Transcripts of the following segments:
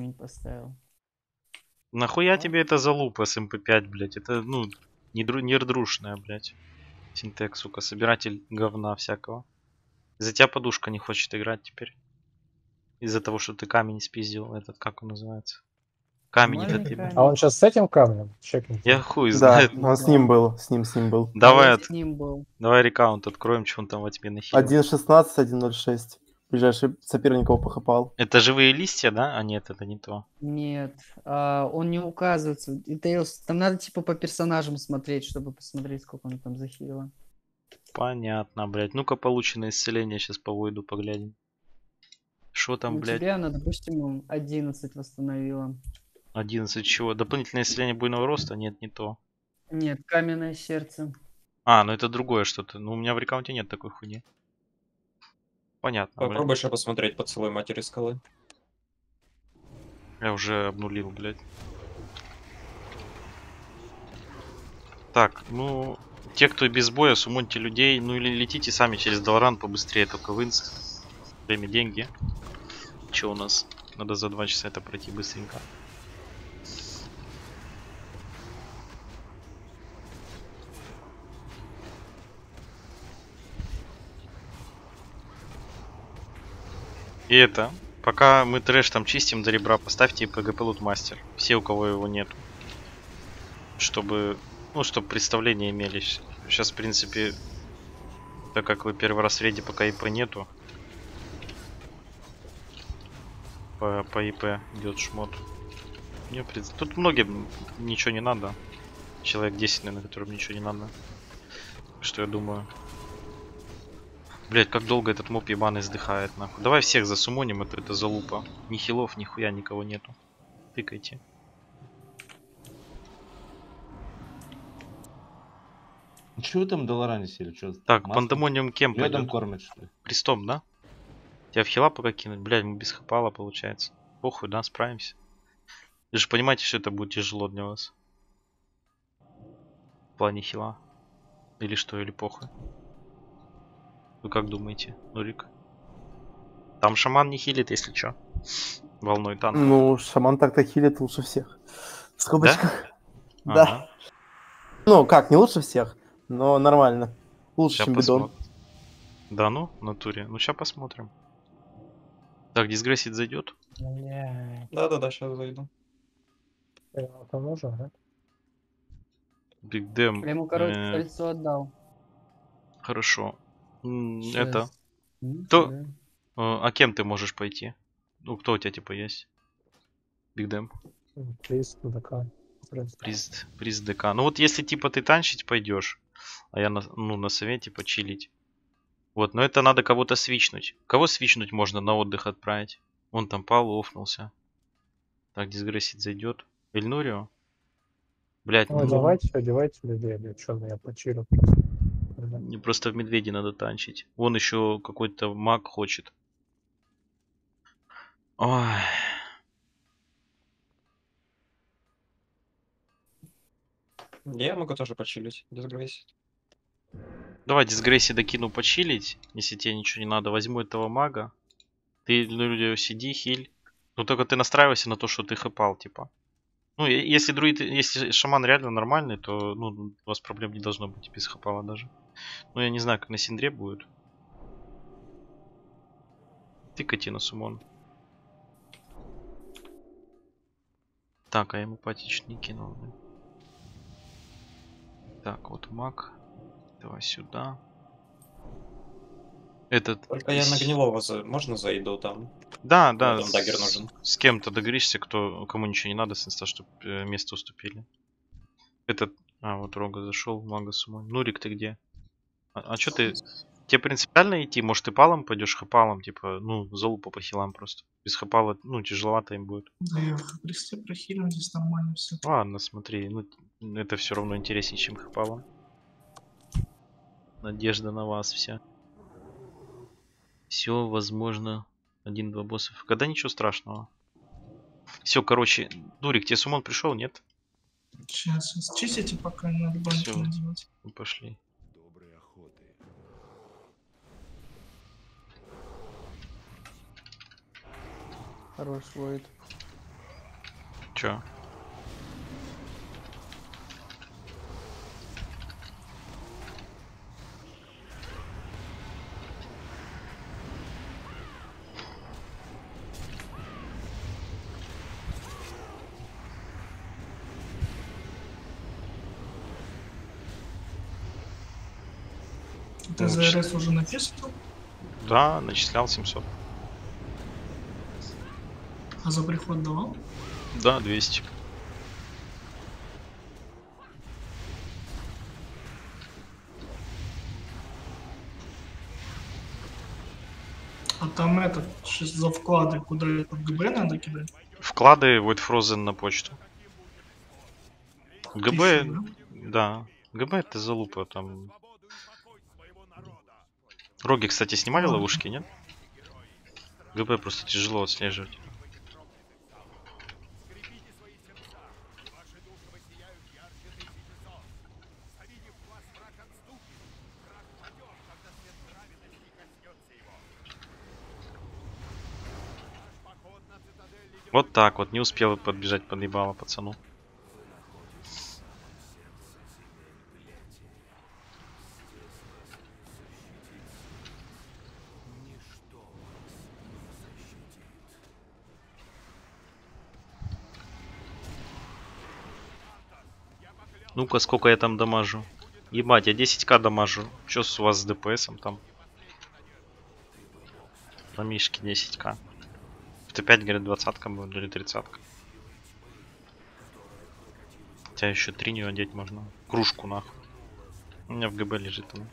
камень поставил. Нахуя тебе это за лупа с МП5, блядь? Это, ну, нердрушная, блядь. Синтек, сука, собиратель говна всякого. Из-за тебя подушка не хочет играть теперь. Из-за того, что ты камень спиздил. Этот, как он называется? Камень Нормальный этот, ебать. камень. А он сейчас с этим камнем? Чекните. Я хуй Да, знает. он с ним был, с ним был. Давай, Вот с ним был. давай рекаунт откроем, что он там во тебе нахилил. 1.16, 1.06. Ближайший соперник его похапал. Это живые листья, да? А нет, это не то. Нет, он не указывается. Details, там надо типа по персонажам смотреть, чтобы посмотреть, сколько он там захилило. Понятно, блядь. Ну-ка, полученное исцеление сейчас по войду поглядим. Что там, У блядь? тебя она, допустим, 11 восстановила. 11 чего? Дополнительное исцеление буйного роста? Нет, не то. Нет, каменное сердце. А, ну это другое что-то. Ну у меня в рекаунте нет такой хуйни. Понятно, блядь. Попробуй еще посмотреть поцелуй матери скалы. Я уже обнулил, блядь. Так, ну... Те, кто без боя, сумоньте людей. Ну или летите сами через Долоран побыстрее, только вынс. Время, деньги. Че у нас? Надо за 2 часа это пройти быстренько. И это, пока мы трэш там чистим до ребра, поставьте ПГП лутмастер. Все, у кого его нет. Чтобы, ну, чтобы представления имелись. Сейчас, в принципе, так как вы первый раз в рейде, пока ИП нету. По ИП идет шмот. Не, тут многим ничего не надо. Человек 10, наверное, которым ничего не надо. Что я думаю. Блять, как долго этот моб ебаный сдыхает, нахуй. Давай всех засумоним, это залупа. Ни хилов, ни хуя никого нету. Тыкайте. Чего вы там Долоране сели? Чё, Так, маслом? пандемониум кем Медом пойдет? кормят, что ли? Крестом, да? Тебя в хила пока кинуть? Блядь, мы без хапала получается. Похуй, да, справимся. Вы же понимаете, что это будет тяжело для вас. В плане хила. Или что, или похуй. Вы как думаете, Нурик? Там шаман не хилит, если что. Волной танк. Ну, шаман так-то хилит лучше всех. В скобочках. Да? Ага. Ну, как, не лучше всех, но нормально. Лучше, Сейчас чем бидон. посмотрим. Да ну, в натуре. Ну, сейчас посмотрим. Так, дисгрессит зайдет. Блядь. Да-да-да, сейчас зайду. Это можно, да? Биг Дэм. Я ему, короче, кольцо отдал. Хорошо. Щас. Это. Ну, Кто? да. А кем ты можешь пойти? Ну, кто у тебя типа есть? Биг Дэм. Приз, ДК. Приз ДК. Ну вот если типа ты танчить пойдешь, а я на совете почилить. Вот, но это надо кого-то свичнуть. Кого свичнуть можно на отдых отправить? Он там пал, офнулся. Так, дисгрессит зайдет. Эльнурио? Блять, Ну, одевайте людей, блядь, что я почилю. не просто в медведи надо танчить. Вон еще какой-то маг хочет. Ой. Я могу тоже почилить, дисгрессить. Давай дисгресси докину почилить, если тебе ничего не надо. Возьму этого мага. Ты, Эльнурио, сиди, хиль. Ну только ты настраивайся на то, что ты хэпал, типа. Ну, если друид, если шаман реально нормальный, то ну, у вас проблем не должно быть без хэпала даже. Ну, я не знаю, как на Синдре будет. Тыкайте на сумон. Так, а я ему патич не кинул. Да? Так, вот маг. Давай сюда. Этот... Только я на гнилого можно зайду там? Да, да. Там даггер нужен. С кем-то договоришься, кому ничего не надо, с инста, чтобы место уступили. Этот... А, вот Рога зашел, мага сумон. Нурик, ты где? А что ты... Тебе принципиально идти? Может, ты палом пойдешь, хапалом, типа, ну, залупа по хилам просто. Без хапала, ну, тяжеловато им будет. Да я в Христе прохилил, здесь нормально все. Ладно, смотри, ну, это все равно интереснее, чем хапалом. Надежда на вас вся. Все, возможно, 1-2 боссов. Когда ничего страшного. Все, короче, Дурик, тебе сумон пришел, нет? Сейчас. Чистите, пока надо банки Всё. надевать. Ну, пошли. Хорош, Войд. Чё? Ты ЗРС уже написал? Да, начислял 700. А за приход давал? Да, 200. А там этот, за вклады, куда это ГБ надо кидать? Вклады Void Frozen на почту. ГБ, 1000, да. ГБ это залупа там. Роги, кстати, снимали Ладно. ловушки, нет? ГБ просто тяжело отслеживать. Вот так вот, не успел подбежать, подъебало пацану. Ну-ка, сколько я там дамажу? Ебать, я 10к дамажу. Чё у вас с ДПСом там? На мишке 10к. Это 5, говорят, 20к будет или 30к. Хотя еще 3 не одеть можно. Кружку нахуй. У меня в ГБ лежит она.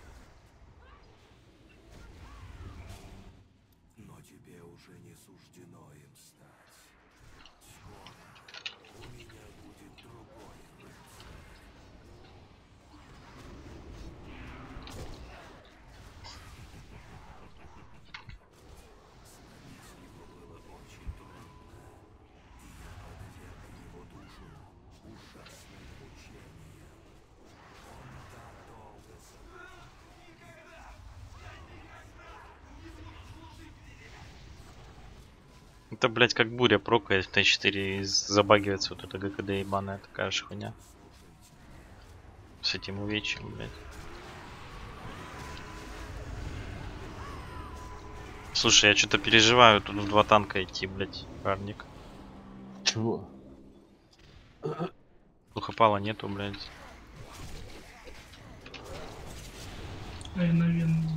Это, блять, как буря прокает в Т4 и забагивается вот эта ГКД ебаная такая же хуйня. С этим увечьем, блять. Слушай, я что-то переживаю тут в 2 танка идти, блять, парник. Чего? Сухопала нету, блять. Ай, наверное.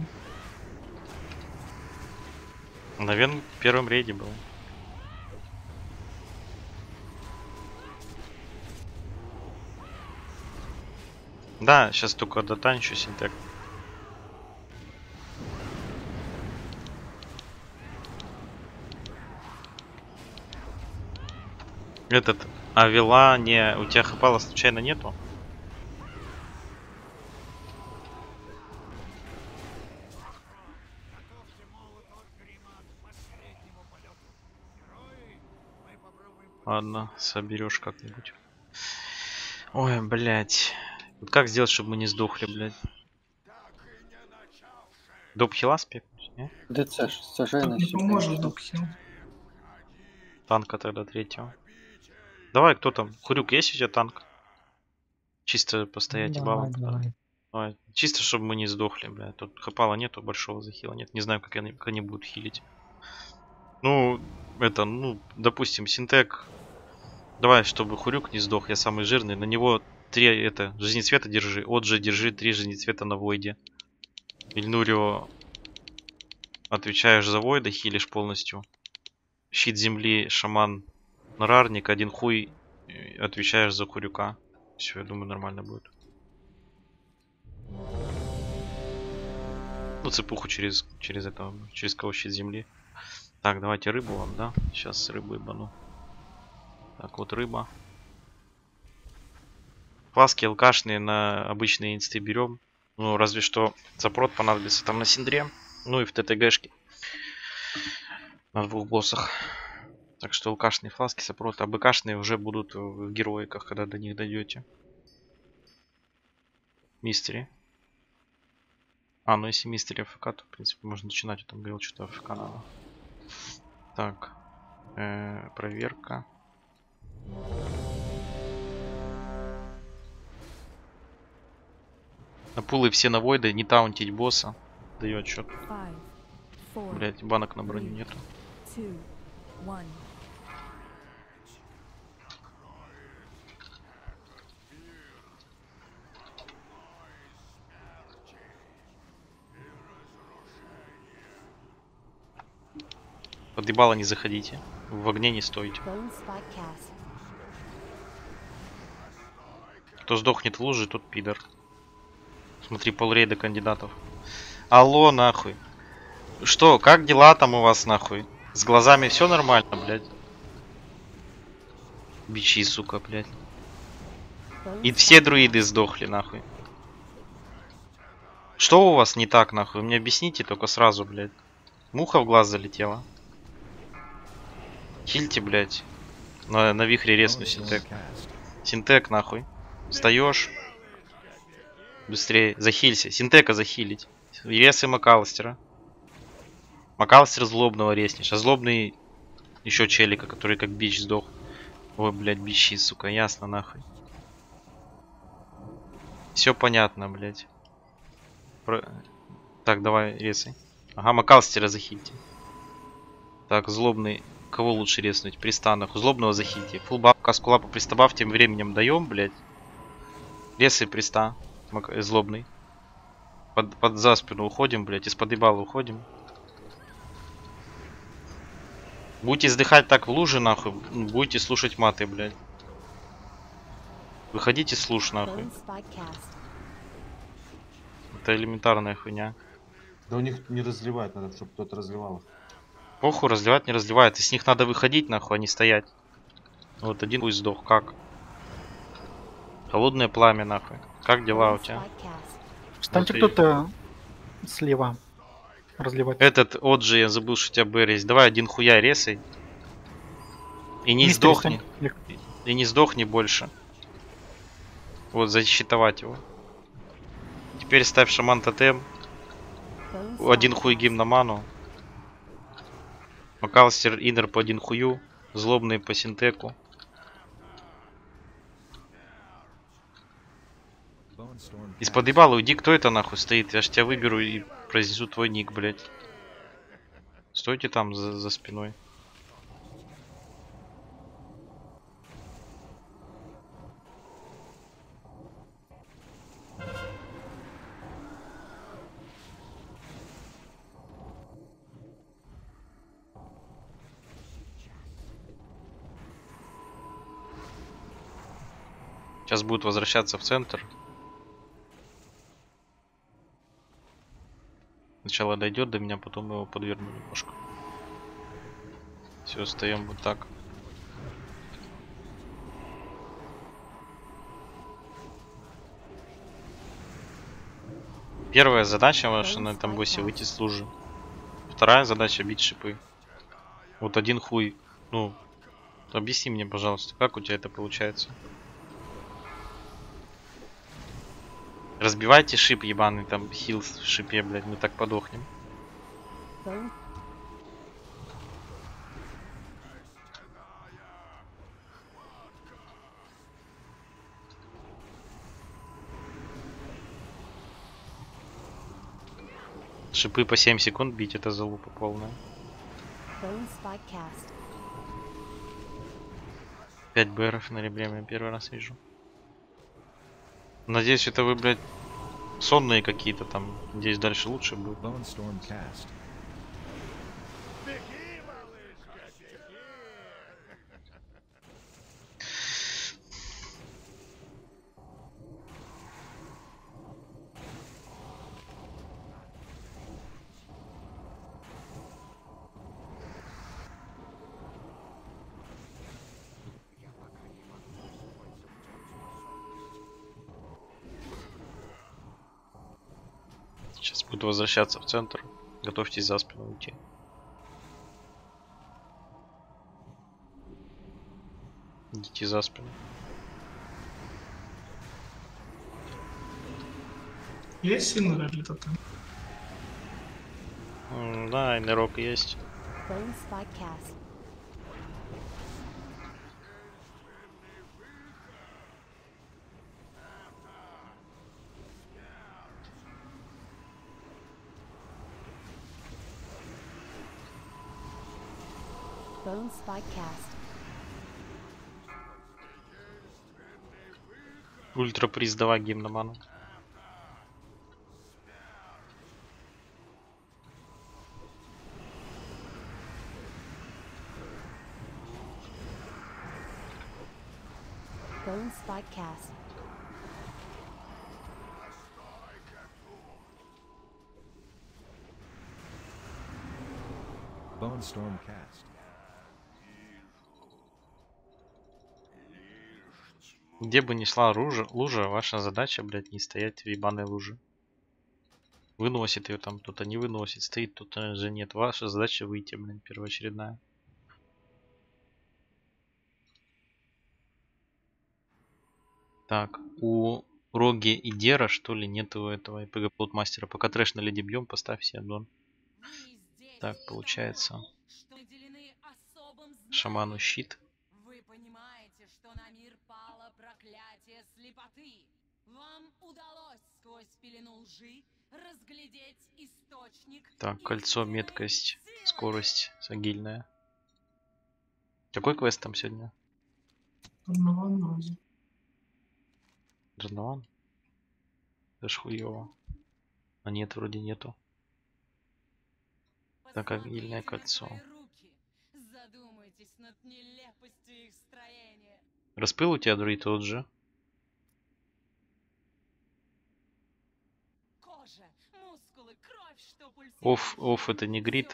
Навен в первом рейде был. Да, сейчас только дотанчу синтек. Этот Авила не... У тебя хапала случайно нету? Ладно, соберешь как-нибудь. Ой, блять. Вот как сделать, чтобы мы не сдохли, блять? Доп хила спекнуть, не? ДЦ, сажай Тут на не себя. поможет Докхил. Танка тогда третьего. Давай, кто там? Хурюк, есть у тебя танк? Чисто постоять и балом. Давай. Чисто, чтобы мы не сдохли, бля. Тут хапала нету, большого захила нет. Не знаю, как они будут хилить. Ну, это, ну, допустим, синтек. Давай, чтобы Хурюк не сдох, я самый жирный. На него 3, это, жизнецвета держи. Отже, держи 3 жизнецвета на войде. Ильнурио, отвечаешь за войда, хилишь полностью. Щит земли, шаман, нарарник, 1 хуй, отвечаешь за Хурюка. Все, я думаю, нормально будет. Ну, цепуху через этого, через кого щит земли. Так, давайте рыбу вам, да? Сейчас рыбу ебану. Так, вот рыба. Фласки алкашные на обычные инсты берем. Ну, разве что запрот понадобится там на синдре. Ну и в ТТГшке. На 2 боссах. Так что алкашные фласки, запрот. А БКшные уже будут в героиках, когда до них дойдете. Мистери. А, ну если мистери АФК, то в принципе можно начинать. Я там говорил, что-то АФК надо. Так. Проверка. На пулы все на войды, не таунтить босса. Дает счет. Блять, банок на броню нету. Подъебало не заходите. В огне не стойте. Кто сдохнет в луже, тот пидор. Смотри, полрейда кандидатов. Алло, нахуй. Что, как дела там у вас, нахуй? С глазами все нормально, блядь? Бичи, сука, блядь. И все друиды сдохли, нахуй. Что у вас не так, нахуй? Мне объясните только сразу, блядь. Муха в глаз залетела. Хильте, блядь. На вихре резну синтек. Синтек, нахуй. Встаешь. Быстрее. Захилься. Синтека захилить. Ресы Макалстера. Макалстер злобного резнешь. А злобный еще челика, который как бич сдох. Ой, блядь, бичи, сука. Ясно, нахуй. Все понятно, блядь. Так, давай, резай. Ага, Макалстера захильте. Так, злобный. Кого лучше резнуть? Пристанах. Злобного захильте. Фулбап, каскулапа, пристабав тем временем даем, блядь. Резай приста. Злобный. Под за спину уходим, блядь. Из-под ебала уходим. Будете сдыхать так в луже, нахуй. Будете слушать маты, блядь. Выходите слуш, нахуй. Это элементарная хуйня. Да у них не разливать, надо, чтобы кто-то разливал. Похуй, разливать не разливает. Из них надо выходить, нахуй, а не стоять. Вот один хуй сдох. Как? Холодное пламя, нахуй. Как дела у тебя? Встаньте Вот кто-то слева. Разливать. Этот Оджи, я забыл, что у тебя Б есть. Давай один хуя резай. И не Мистер, сдохни. встань. И не сдохни больше. Вот, защитовать его. Теперь ставь шаман тотем. Один хуй гим на ману. Макалстер иннер по один хую. Злобный по синтеку. Из-под ебала уйди, кто это нахуй стоит? Я ж тебя выберу и произнесу твой ник, блядь. Стойте там за спиной. Сейчас будет возвращаться в центр. Сначала дойдет до меня, потом его подверну немножко. Все, стоим вот так. Первая задача ваша на этом боссе выйти с лужи. Вторая задача бить шипы. Вот один хуй. Ну, объясни мне, пожалуйста, как у тебя это получается? Разбивайте шип ебаный, там хил в шипе, блядь, мы так подохнем. Шипы по 7 секунд бить, это залупа полная. 5 БРов на реблеме, я первый раз вижу. Надеюсь, это вы, блядь, сонные какие-то там. Надеюсь, дальше лучше будет. Сейчас буду возвращаться в центр. Готовьтесь за спину уйти. Идите за спину. Есть сильный или тотем? Да, инерок есть. Bone spike cast. Ультраприз, давай гимноману. Bone spike cast. Bone storm cast. Где бы ни шла лужа, ваша задача, блядь, не стоять в ебаной луже. Выносит ее там, кто-то не выносит, стоит, кто-то же нет. Ваша задача выйти, блин, первоочередная. Так, у Роги и Дера, что ли, нету этого ИПГ плотмастера. Пока трэш на леди бьем, поставь себе аддон. Так, получается. Шаману щит. Вы понимаете, что на мир пало проклятие слепоты. Вам удалось сквозь пелену лжи разглядеть источник. Так, кольцо, меткость, скорость агильная. Какой квест там сегодня? Ранован? Да ж хуёво. А нет, вроде нету. Так, агильное кольцо. Задумайтесь над нелепостью их строения. Распыл у тебя, друид, тот же? Кожа, мускулы, кровь, что пульсирует. Оф, это не грид.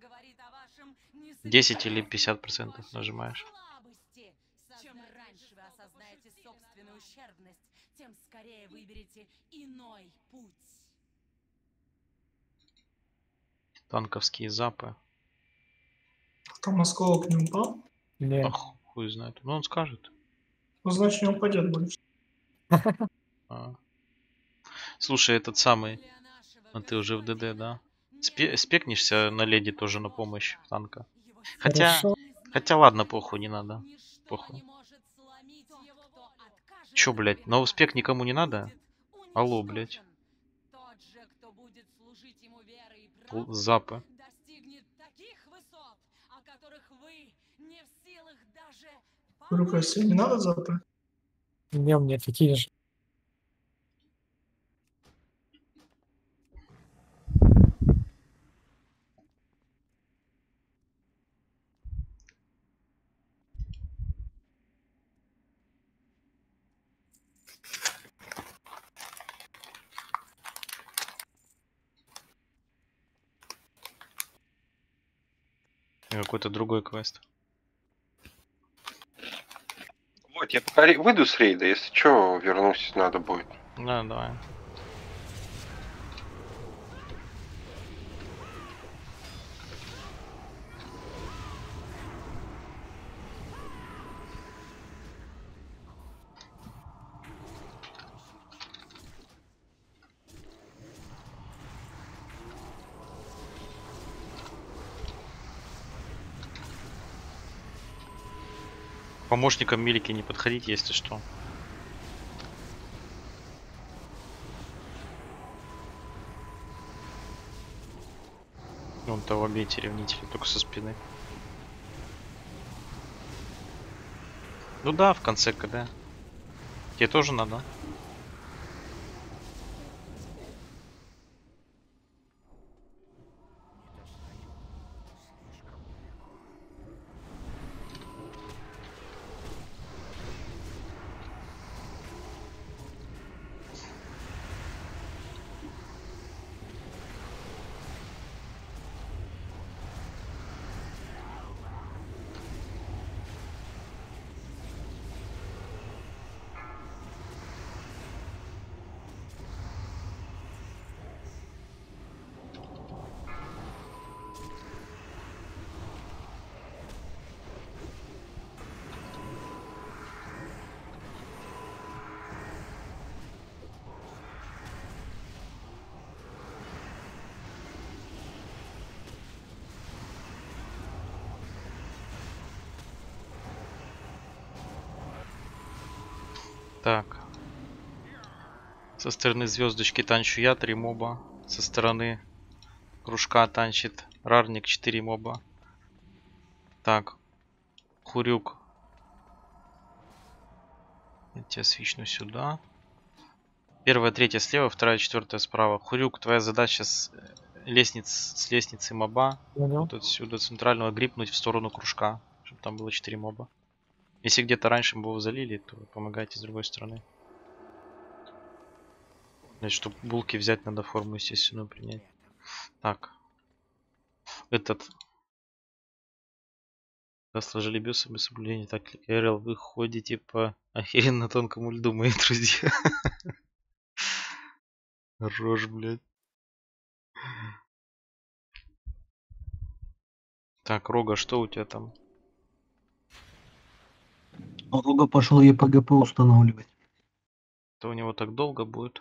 10 или 50% нажимаешь. Чем раньше вы осознаете собственную ущербность, тем скорее выберете иной путь. Танковские запы. Там осколок не упал? Нет. Ах, хуй знает. Ну он скажет. Ну, значит, не упадет больше. А. Слушай, этот самый. А ты уже в ДД, да? Спекнешься на леди тоже на помощь в танка. Хотя ладно, похуй, не надо. Похуй. Чё, блядь, на успех никому не надо? Алло, блядь. Запы. Рука себе не надо запы? Не, у меня такие же. Какой-то другой квест. Вот, я пока выйду с рейда, если что, вернусь, надо будет. Да, давай. Помощникам Милики не подходить, если что. Вон-то убейте ревнителя, только со спины. Ну да, в конце КД. Тебе тоже надо. Так. Со стороны звездочки танчу я 3 моба. Со стороны кружка танчит Рарник 4 моба. Так. Хурюк. Я тебя свичну сюда. Первая, третья слева, вторая, четвертая справа. Хурюк, твоя задача с лестницы моба. Понял. Вот отсюда центрального грипнуть в сторону кружка. Чтобы там было 4 моба. Если где-то раньше мобов залили, то помогайте с другой стороны. Значит, чтобы булки взять, надо форму естественную принять. Так. Этот. Да, сложили бюсы без соблюдения. Так, РЛ, вы ходите по охеренно тонкому льду, мои друзья. Рожь, блядь. Так, Рога, что у тебя там? Рога пошел ЕПГП устанавливать. То у него так долго будет?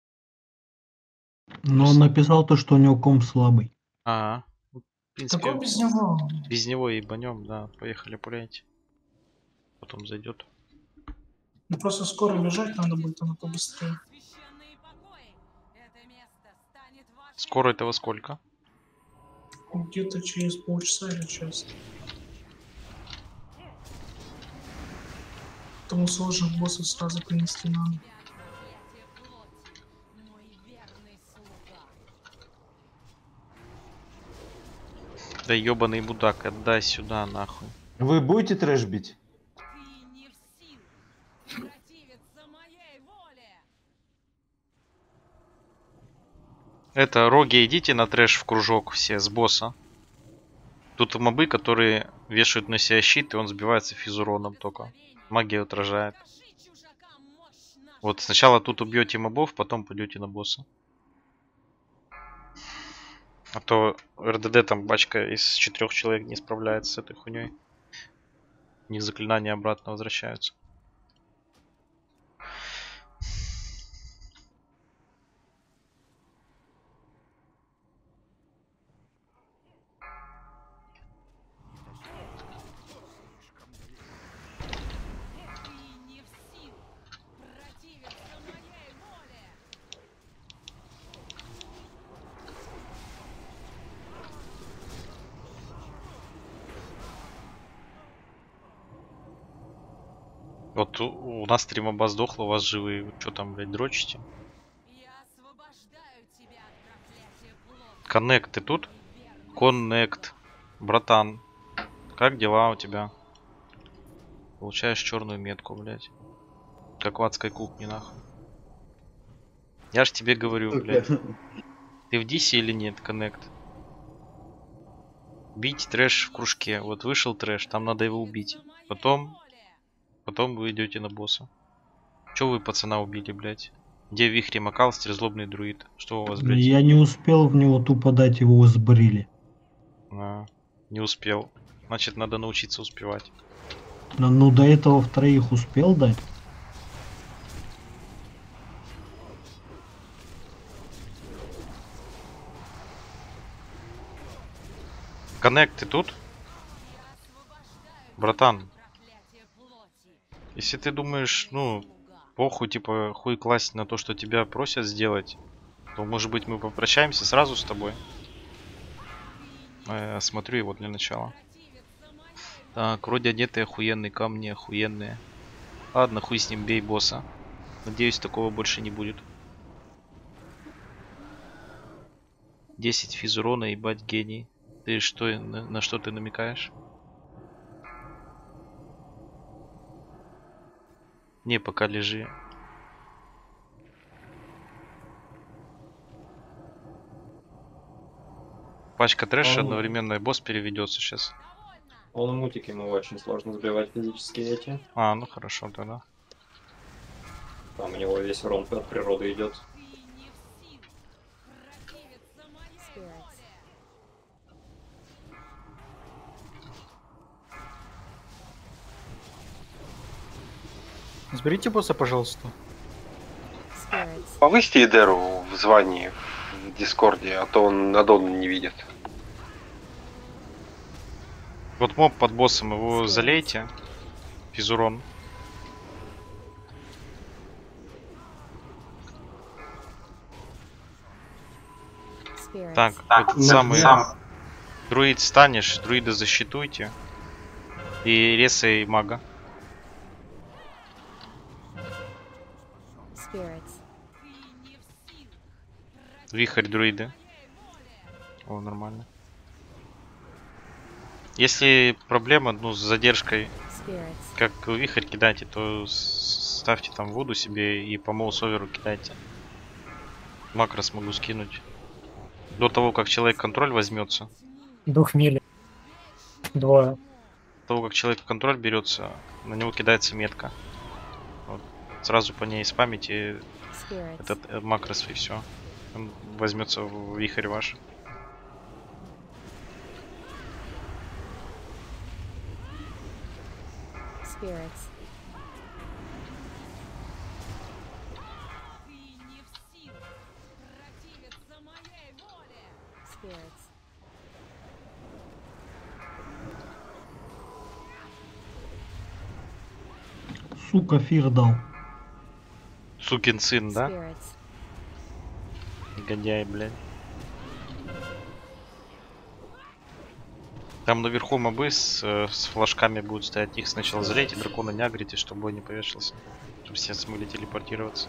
Но он написал то, что у него комп слабый. А, в принципе, Такой без него. без него ебанем, да. Поехали, пуляйте. Потом зайдет. Ну просто скоро бежать надо будет, оно побыстрее. Скоро этого сколько? Где-то через полчаса или час. Потому сложных боссов сразу принести надо. Да ебаный мудак, отдай сюда нахуй. Вы будете трэш бить? Это, Роги, идите на трэш в кружок все с босса. Тут мобы, которые вешают на себя щит, и он сбивается физуроном только. Магия отражает. Вот сначала тут убьете мобов, потом пойдете на босса. А то РДД там бачка из 4 человек не справляется с этой хуйней. У них заклинания обратно возвращаются. Вот у нас 3 моба сдохло, у вас живые. Вы что там, блядь, дрочите? Коннект, ты тут? Коннект. Братан. Как дела у тебя? Получаешь черную метку, блядь. Как в адской кухне, нахуй. Я ж тебе говорю, блядь. Ты в дисе или нет, коннект? Бить трэш в кружке. Вот вышел трэш, там надо его убить. Потом вы идете на босса. Че вы пацана убили, блядь? Где Вихри Макалстер, злобный друид? Что у вас, блядь? Я не успел в него тупо дать, его сбрили. А, не успел. Значит, надо научиться успевать. Ну, до этого в троих успел дать. Коннект, ты тут? Братан. Если ты думаешь, ну, похуй, типа, хуй класть на то, что тебя просят сделать, то, может быть, мы попрощаемся сразу с тобой? Смотрю его для начала. Так, вроде одетые охуенные камни, охуенные. Ладно, хуй с ним, бей босса. Надеюсь, такого больше не будет. 10 физурона, ебать, гений. Ты что, на что ты намекаешь? Не, пока лежи. Пачка трэша одновременно, и босс переведется сейчас. Он мутик, ему очень сложно сбивать физически эти. А, ну хорошо тогда. Там у него весь урон от природы идет. Сберите босса, пожалуйста. Повысьте Идеру в звании в Дискорде, а то он аддона не видит. Вот моб под боссом, его залейте. Физурон. Так, этот самый друид станешь, друида защитуйте. И ресай мага. Spirits. Вихрь друиды. О, нормально. Если проблема, ну, с задержкой, Spirits. как вы вихрь кидаете, то ставьте там воду себе и по моусоверу кидайте. Макрос могу скинуть. До того, как человек контроль возьмется. Дух мили. Двое. До того, как человек контроль берется, на него кидается метка. Вот. Сразу по ней спамите Spirits. этот макрос и все. Он возьмется в вихрь ваш. Spirits. Spirits. Сука, фир дал. Сукин сын, да? Spirits. Негодяй, блядь. Там наверху мобы с флажками будут стоять. Их сначала залейте, дракона не агрите, чтобы бой не повешался. Чтобы все смогли телепортироваться.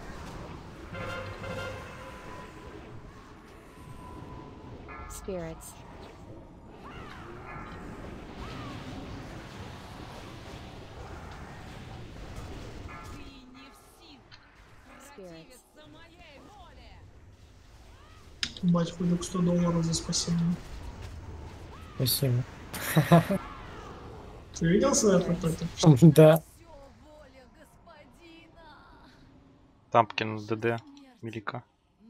Spirits. Spirits. Бать, ходок $100 за спасение. Спасибо. Ты видел свою фотографию? Да. Тампкин ДД. Велика.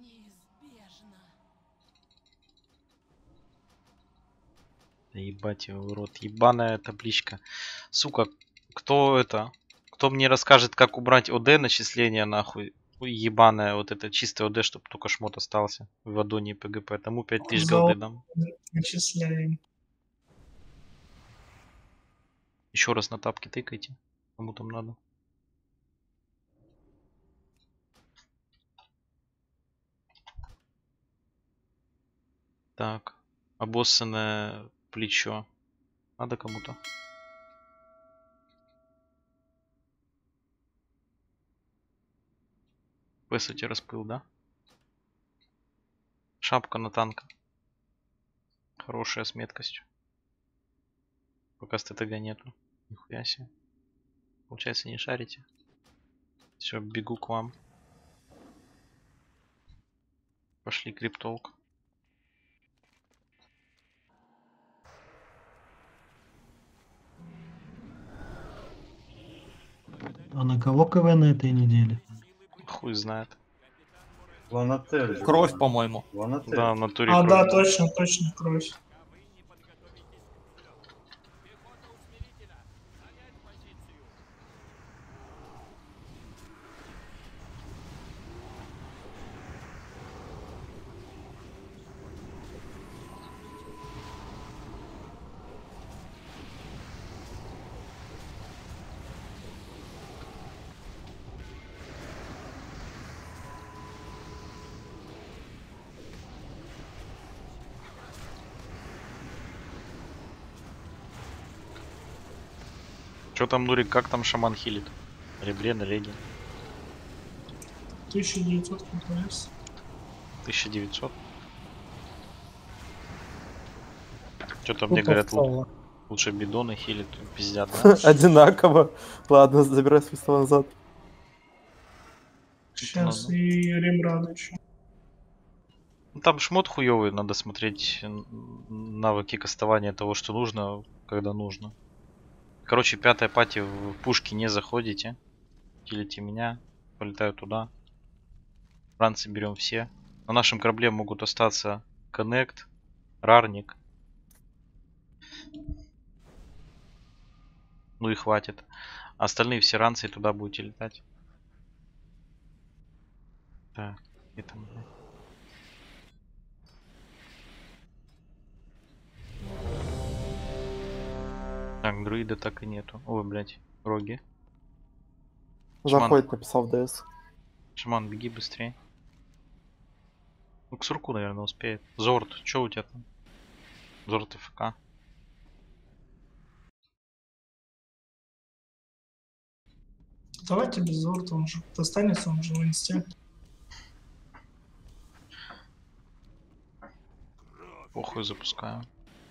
Да ебать его в рот. Ебаная табличка. Сука, кто это? Кто мне расскажет, как убрать ОД начисления нахуй? Ой, ебаная вот это чистый ОД, чтобы только шмот остался в аддоне ПГП. Тому 5000 голды дам. Начисляем. Еще раз на тапки тыкайте. Кому там надо. Так. Обоссанное плечо. Надо кому-то. Высоте распыл, да? Шапка на танка. Хорошая с меткостью. Пока СТТГ нету. Нихуя себе. Получается, не шарите. Все, бегу к вам. Пошли криптолк. А на кого КВ на этой неделе? Хуй знает. Кровь, по-моему. Да, в натуре. А, кровь. да, точно, кровь. Чё там, Нурик, как там шаман хилит? Ребре на леге. 1900 КПС. 1900. Что-то мне говорят, лучше бидоны хилит, пиздят. Да? Одинаково. Ладно, забирай свои слова назад. Сейчас и Рембрандт еще. Ну, там шмот хуёвый, надо смотреть навыки кастования того, что нужно, когда нужно. Короче, 5-я пати в пушки не заходите. Килите меня, полетаю туда. Франции берем все. На нашем корабле могут остаться Коннект, Рарник. Ну и хватит. Остальные все ранцы туда будете летать. Так, это... Так, друида так и нету. Ой, блядь, роги. Заходит, написал в ДС. Шаман, беги быстрее. Ну, к сурку, наверное, успеет. Зорд, что у тебя там? Зорд ФК. Давайте без зорта, он же достанется, он же в инсте. Похуй, запускаю.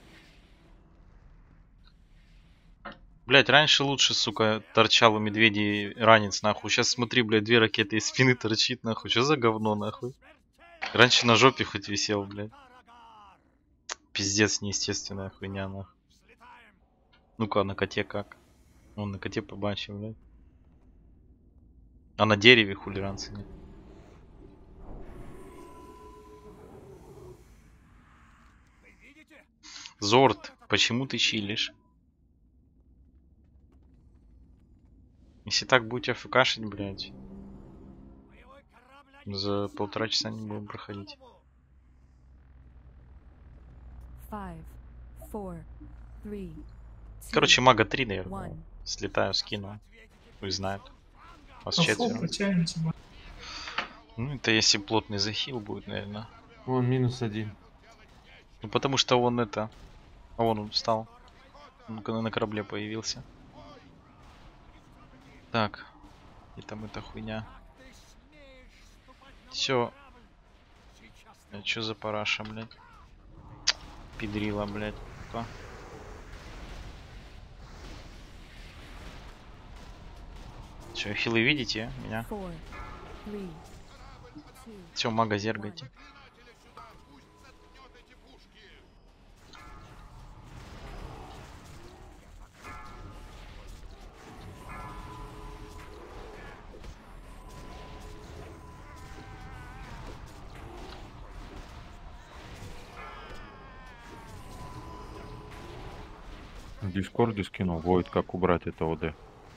Блять, раньше лучше, сука, торчал у медведей ранец, нахуй. Сейчас смотри, блядь, 2 ракеты из спины торчит, нахуй. Что за говно, нахуй? Раньше на жопе хоть висел, блядь. Пиздец, неестественная хуйня, нахуй. Ну-ка, на коте как? Он на коте побачил, блядь. А на дереве хулиранцы нет. Зорт, почему ты чилишь? Если так будете АФКшить, блядь, за 1,5 часа не будем проходить. 5, 4, 3, Короче, мага 3, наверное. Слетаю, скину. Пусть знает. Вас По фул четверо. потянете, да. Ну, это если плотный захил будет, наверное. Вон -1. Ну, потому что он это... А вон он встал. Он на корабле появился. Так. И там эта хуйня. Все. Что за параша, блядь? Педрила, блядь. Че, хилы видите меня? Все, мага зергайте. В Дискорде скинул, Войд, как убрать это ОД.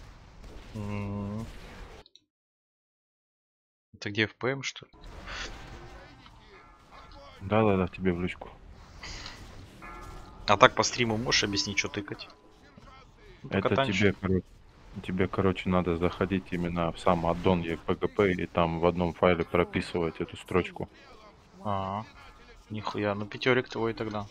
Это где, ФПМ, что ли? Да, тебе в личку. А так по стриму можешь объяснить, что тыкать? Это тебе, короче, надо заходить именно в сам аддон EPGP и там в одном файле прописывать эту строчку. Нихуя, ну пятерик твой тогда.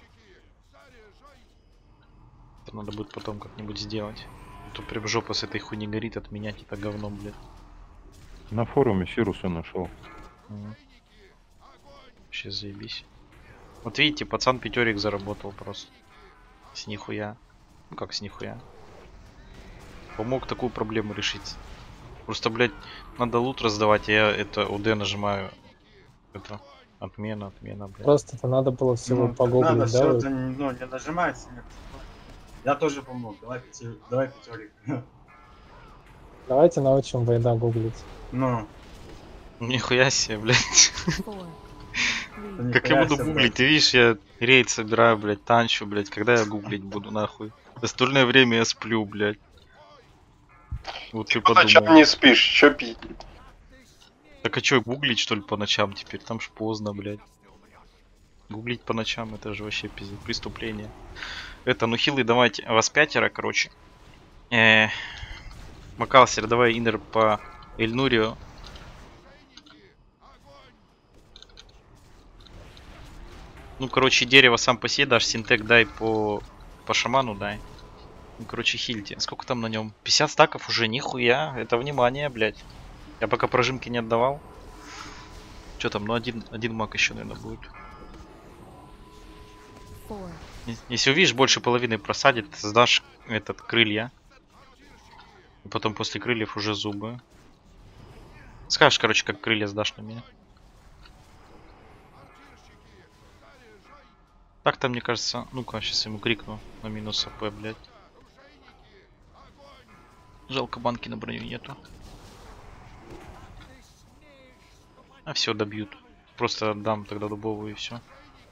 Это надо будет потом как-нибудь сделать. А то прям жопа с этой хуйни горит, отменять это говно, блядь. На форуме Сируса нашел. Вообще заебись. Вот видите, пацан пятерик заработал просто. С нихуя. Ну как с нихуя. Помог такую проблему решить. Просто, блядь, надо лут раздавать, я это УД нажимаю. Это отмена, блядь. Просто это надо было всего погуглить, надо да? все это, ну, не нажимается. Я тоже помог. Давай пятерик. Давайте научим Войда гуглить. Ну. Нихуя себе, блядь. Как я буду гуглить? Ты видишь, я рейд собираю, блядь, танчу, блядь. Когда я гуглить буду, нахуй? В остальное время я сплю, блядь. Вот ты по ночам не спишь, чё пить? Так а чё, гуглить что ли по ночам теперь? Там ж поздно, блядь. Гуглить по ночам, это же вообще пиздец, преступление. Это, ну хилы, давайте, вас 5, короче. Макалсер, давай инер по Эльнурио. Ну, короче, дерево сам по себе дашь, синтек дай по шаману дай. Ну, короче, хильте. Сколько там на нем? 50 стаков уже, нихуя. Это внимание, блядь. Я пока прожимки не отдавал. Что там, ну один маг еще, наверное, будет. Если увидишь, больше половины просадит, сдашь этот крылья. И потом после крыльев уже зубы. Скажешь, короче, как крылья сдашь на меня. Так-то, мне кажется... Ну-ка, сейчас ему крикну на минус АП, блядь. Жалко, банки на броню нету. А все, добьют. Просто отдам тогда дубовую и все.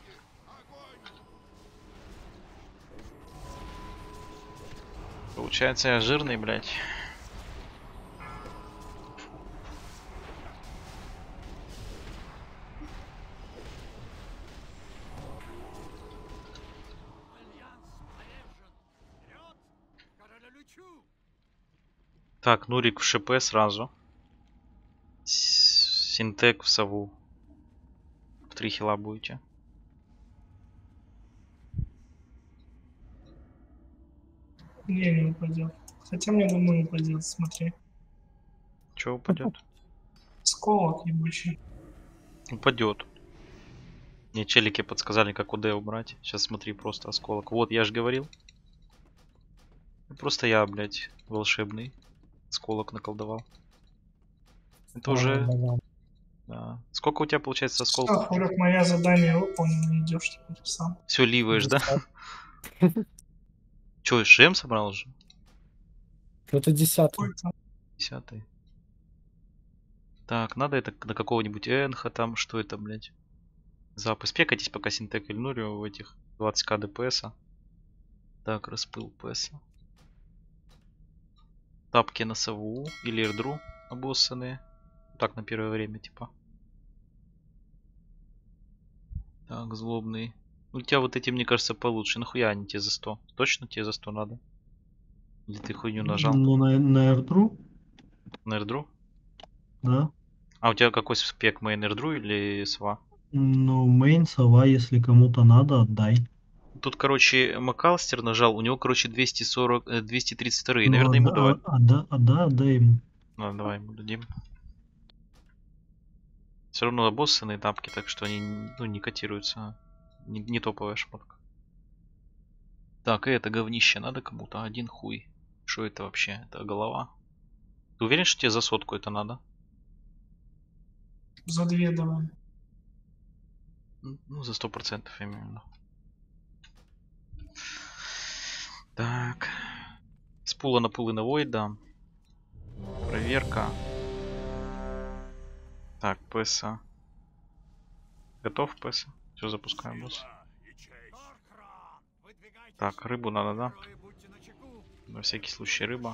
Получается, я жирный, блядь. Так, Нурик в ШП сразу. Синтек в сову. В 3 хила будете. Не упадет. Хотя мне, думаю, упадет, смотри. Че упадет? Сколок ебучий. Упадет. Мне челики подсказали, как УД убрать. Сейчас смотри, просто осколок. Вот, я же говорил. Просто я, блядь, волшебный. Осколок наколдовал. Это уже... Да. Сколько у тебя получается осколков? Хурик, моя задание выполнена, идешь теперь сам. Все ливаешь, да? Че, ШМ собрал уже? Это 10-й. 10-й. Так, надо это на какого-нибудь Энха там, что это, блядь? Запас. Пекайтесь пока Синтек или Нурию в этих 20к ДПС-а. Так, распыл ПС. Тапки на СВУ или Эрдру обоссанные. Так, на первое время, типа. Так, злобный. У тебя вот эти, мне кажется, получше. Нахуя они тебе за 100? Точно тебе за 100 надо? Или ты хуйню нажал? Ну, на Эрдру? На Эрдру? Да. А у тебя какой спек, мейн Эрдру или СВА? Ну, мейн, сова, если кому-то надо, отдай. Тут, короче, Макалстер нажал, у него, короче, 232. Ну, Наверное, ему давай. Отдай ему. Ну, давай ему дадим. Все равно обоссанные тапки, так что они, ну, не котируются. Не топовая шмотка. Так, и это говнище надо кому-то? Один хуй. Что это вообще? Это голова. Ты уверен, что тебе за 100 это надо? За 2 давай. Ну, за 100% именно. Так. С пула на пулы на войда. Проверка. Так, ПСА. Готов, ПСА? Все, запускаем босс. Так, рыбу надо, да? На всякий случай рыба.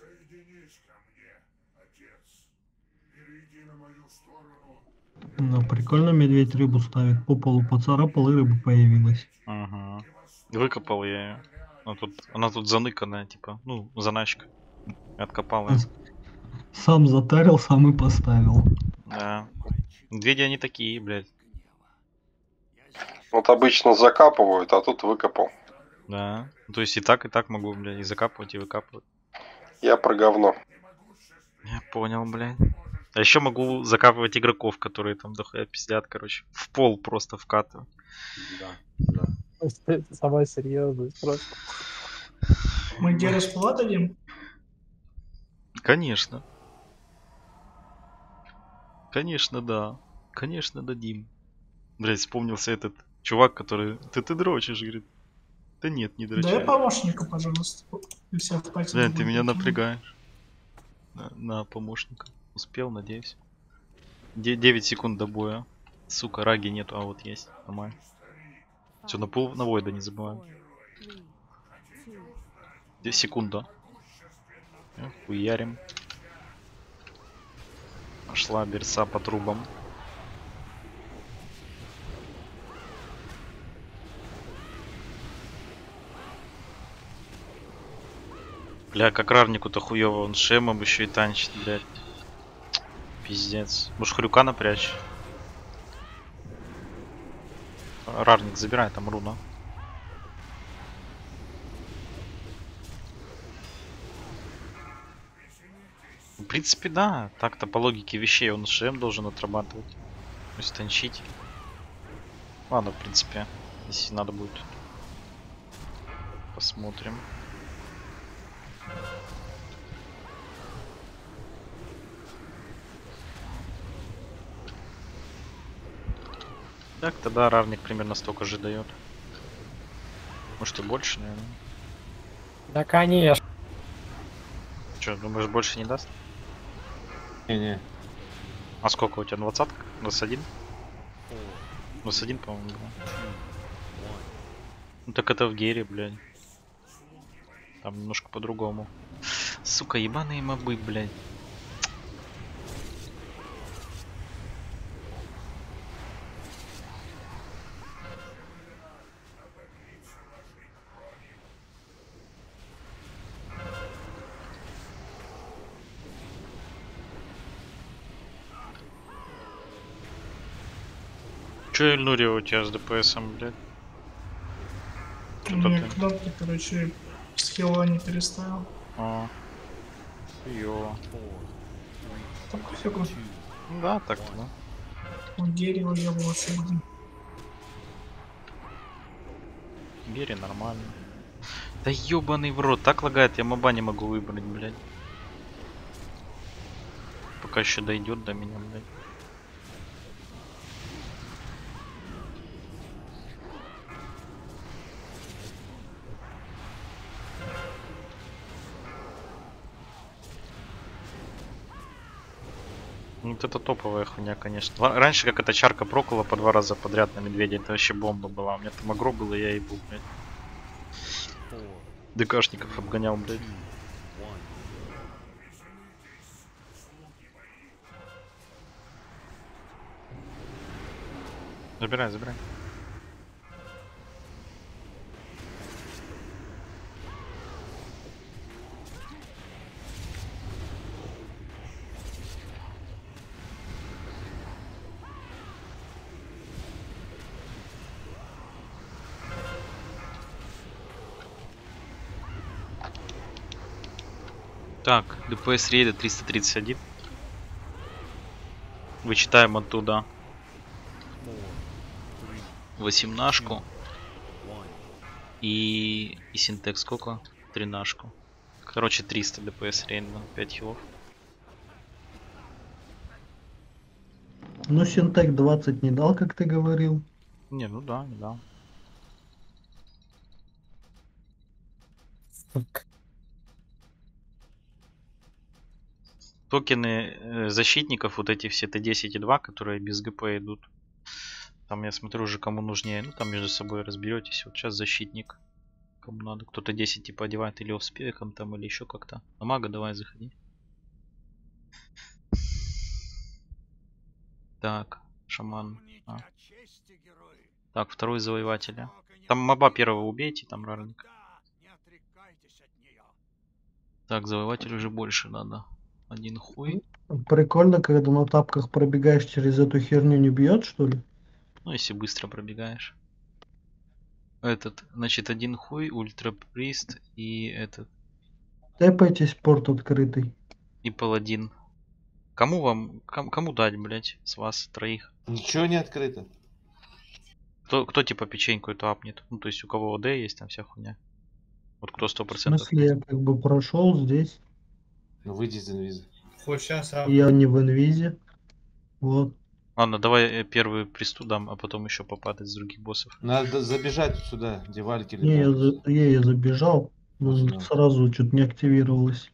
Ну, прикольно медведь рыбу ставит. По полу поцарапал, и рыба появилась. Ага. Выкопал я ее. Она тут заныканная, типа, ну, заначка. Откопал ее. Сам затарил, сам и поставил. Да. Медведи они такие, блядь. Вот обычно закапывают, а тут выкопал. Да. То есть и так могу, блядь, и закапывать, и выкапывать. Я про говно. Я понял, блядь. А еще могу закапывать игроков, которые там дохуя пиздят, короче. В пол просто вкатывать. Да. Это самая серьезность просто. Мы где расплат дадим? Конечно. Конечно, да. Конечно, дадим. Блять, вспомнился этот чувак, который... Ты дрочишь, говорит. Да нет, не дрочу. Дай помощника, пожалуйста. И все в пати. Блин, ты меня напрягаешь. На помощника. Успел, надеюсь. 9 секунд до боя. Сука, раги нету, а вот есть. Нормально. Все, на пул на войда не забываем. 2 секунды. Хуярим. Пошла берса по трубам. Бля, как рарнику-то хуёво, он шемом еще и танчит, блядь. Пиздец. Может, хрюка напрячь? Рарник забирай, там руна. В принципе, да. Так-то по логике вещей он шем должен отрабатывать. То есть танчить. Ладно, в принципе, если надо будет. Посмотрим. Так, тогда рарник примерно столько же дает. Может и больше, наверное. Да, конечно. Че, думаешь, больше не даст? Не-не. А сколько у тебя? 20? 21? 21, по-моему, да. Ну так это в гере, блядь. Там немножко по-другому. Сука, ебаные мобы, блядь. Че Эльнурия у тебя с ДПСом, блядь? У меня кнопки, короче, с хила не переставил. А. Ё. Так пофигу. Да, так-то, да. Он Герри уебываться будем. Герри нормально. Да ёбаный в рот, так лагает, я моба не могу выбрать, блядь. Пока еще дойдет до меня, блядь. Ну, вот это топовая хуйня, конечно. Раньше как эта чарка прокола по 2 раза подряд на медведя, это вообще бомба была. У меня там агро было, я и был, блядь. ДКшников обгонял, блядь. Забирай, забирай. Так, ДПС рейда 331. Вычитаем оттуда 18-шку и синтекс сколько? 13-шку. Короче, 300 ДПС рейда, 5 хилов. Ну, Синтек 20 не дал, как ты говорил. Не, ну да, не дал. Токены защитников, вот эти все Т10 и 2, которые без ГП идут. Там я смотрю уже кому нужнее. Ну там между собой разберетесь. Вот сейчас защитник. Кому надо. Кто-то 10 типа одевает или офспеком там, или еще как-то. На мага давай заходи. Так, шаман. А. Так, второй завоевателя. Там моба первого убейте, там рарник. Так, завоеватель уже больше надо. Один хуй. Прикольно, когда на тапках пробегаешь через эту херню, не бьет, что ли? Ну, если быстро пробегаешь. Этот, значит, один хуй, ультраприст и этот. Тэпайтесь, порт открытый. И паладин. Кому вам, кому дать, блять, с вас троих? Ничего не открыто. Кто типа печеньку эту апнет? Ну, то есть у кого ОД есть, там вся хуйня. Вот кто 100%. В смысле, я как бы прошел здесь. Ну выйди из инвиза. Хоть сейчас, Я не в инвизе. Вот. Ладно, давай первый присту дам, а потом еще попадать с других боссов. Надо забежать сюда, где вальки Не, я забежал. Но сразу что-то не активировалось.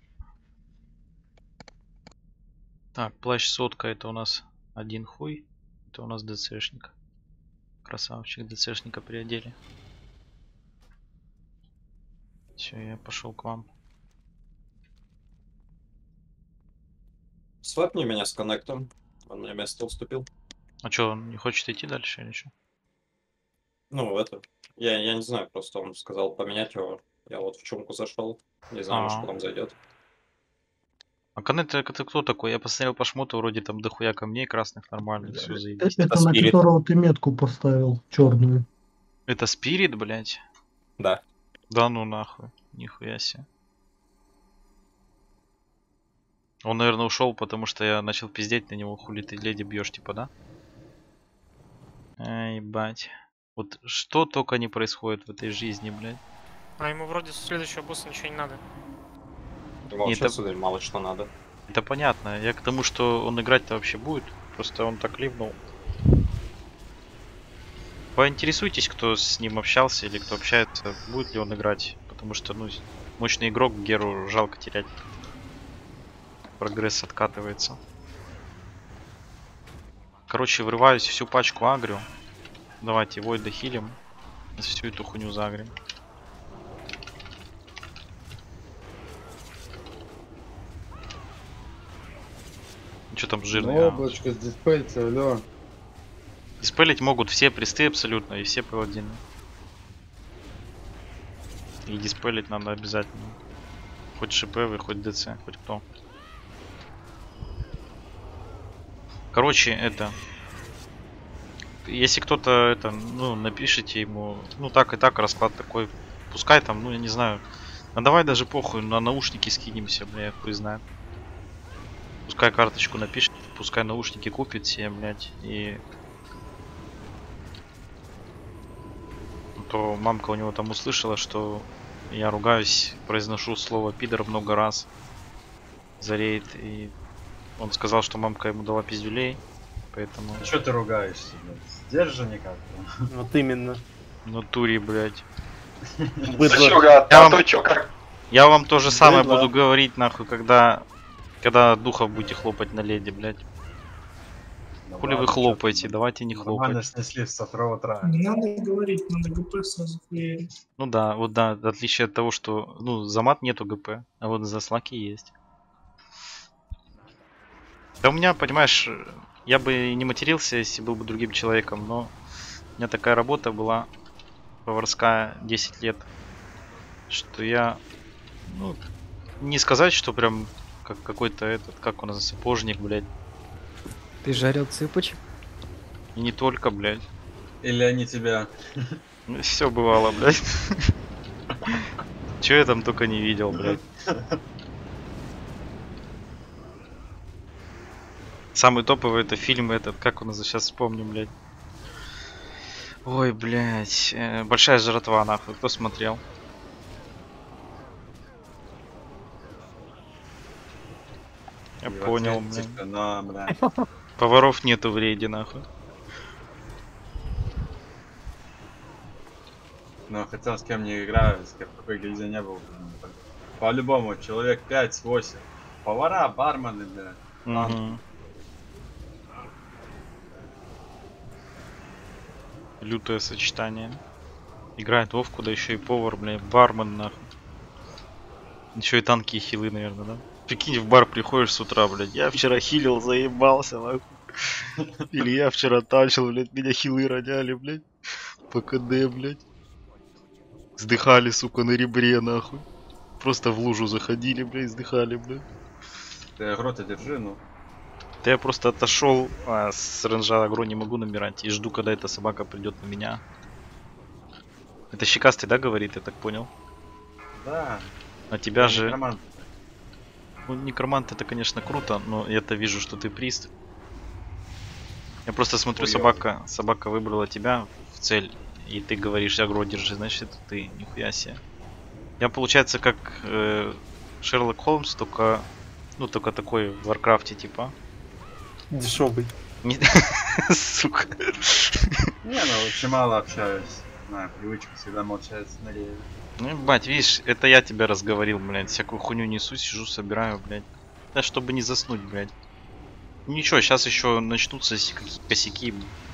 Так, плащ сотка, это у нас один хуй. Это у нас ДЦшник. Красавчик, ДЦшника приодели. Все, я пошел к вам. Свапни меня с коннектом. Он мне место уступил. А что, он не хочет идти дальше или что? Ну, это... Я не знаю, просто он сказал поменять его. Я вот в чумку зашел. Не знаю, может потом зайдет. А коннект это кто такой? Я посмотрел по шмоту, вроде там дохуя камней красных нормальных, все заебись. Это на которого ты метку поставил, черную. Это спирит, блять? Да. Да ну нахуй, нихуя себе. Он, наверное, ушел, потому что я начал пиздеть на него, хули ты леди бьешь, типа, да? Ай, ебать. Вот что только не происходит в этой жизни, блядь. А ему вроде с следующего босса ничего не надо. Вообще, сударь, мало что надо. Это понятно. Я к тому, что он играть-то вообще будет. Просто он так ливнул. Поинтересуйтесь, кто с ним общался или кто общается, будет ли он играть. Потому что, ну, мощный игрок, Геру жалко терять. Прогресс откатывается. Короче, врываюсь всю пачку агрю. Давайте его и дохилим. Всю эту хуйню загрим. Что там жирный? Облачко с диспельца, алло. Диспелить могут все присты абсолютно и все паладины. И диспелить надо обязательно. Хоть ШП, хоть ДЦ, хоть кто. Короче, это... Если кто-то это, ну, напишите ему, ну так и так, расклад такой. Пускай там, ну я не знаю. А давай даже похуй, на наушники скинемся, бля, я хуй знает. Пускай карточку напишет, пускай наушники купит себе, блядь, и... То мамка у него там услышала, что я ругаюсь, произношу слово пидор много раз за рейд, и он сказал, что мамка ему дала пиздюлей, поэтому... А чё ты ругаешься, блядь? Сдержи никак. Вот именно. В натуре, блядь. Я вам то же самое буду говорить, нахуй, когда духов будете хлопать на леди, блядь. Хули вы хлопаете, давайте не Нормально хлопать. снесли с 2 утра. Не надо говорить, надо ГП сразу хуярить. Ну да, вот да, в отличие от того, что, ну, за мат нету ГП, а вот за слаки есть. Да у меня, понимаешь, я бы и не матерился, если был бы другим человеком, но у меня такая работа была, поварская, 10 лет, что я, ну, не сказать, что прям как какой-то этот, как у нас, сапожник, блядь. Ты жарил цыпочек? И не только, блядь. Или они тебя... Все бывало, блядь. Че я там только не видел, блядь. Самый топовый это фильм этот, как он сейчас вспомню, блядь. Ой, блядь. Большая жратва, нахуй. Кто смотрел? Я понял, блядь. Поваров нету в рейде, нахуй. Ну, хотя с кем не играю, с кем в какой гильдии не был. По-любому, человек 5-8. Повара, бармены, блядь. Угу. Лютое сочетание. Играет Вовку, да еще и повар, блядь, бармен, нахуй. Еще и танки и хилы, наверное, да? Прикинь, в бар приходишь с утра, блядь. Я вчера хилил, заебался, нахуй. Или я вчера танчил, блядь, меня хилы роняли, блядь. По КД, блядь. Сдыхали, сука, на ребре, нахуй. Просто в лужу заходили, блядь, сдыхали, блядь. Ты агро-то держи, ну. Да я просто отошел, а с ренжа агро не могу набирать. И жду, когда эта собака придет на меня. Это щекастый, да, говорит, я так понял? Да. А тебя я же... Некромант. Ну, некромант это, конечно, круто, но я-то вижу, что ты прист. Я просто смотрю, собака выбрала тебя в цель, и ты говоришь, агро держи, значит, это ты, нихуя себе. Я, получается, как Шерлок Холмс, только, ну, только такой в Варкрафте, типа. Дешевый. Сука. Не, ну, очень мало общаюсь. Знаю, привычка всегда молчать на рейде. Ну, ебать, видишь, это я тебя разговорил, блядь. Всякую хуйню несу, сижу, собираю, блядь. Да, чтобы не заснуть, блядь. Ничего, сейчас еще начнутся косяки.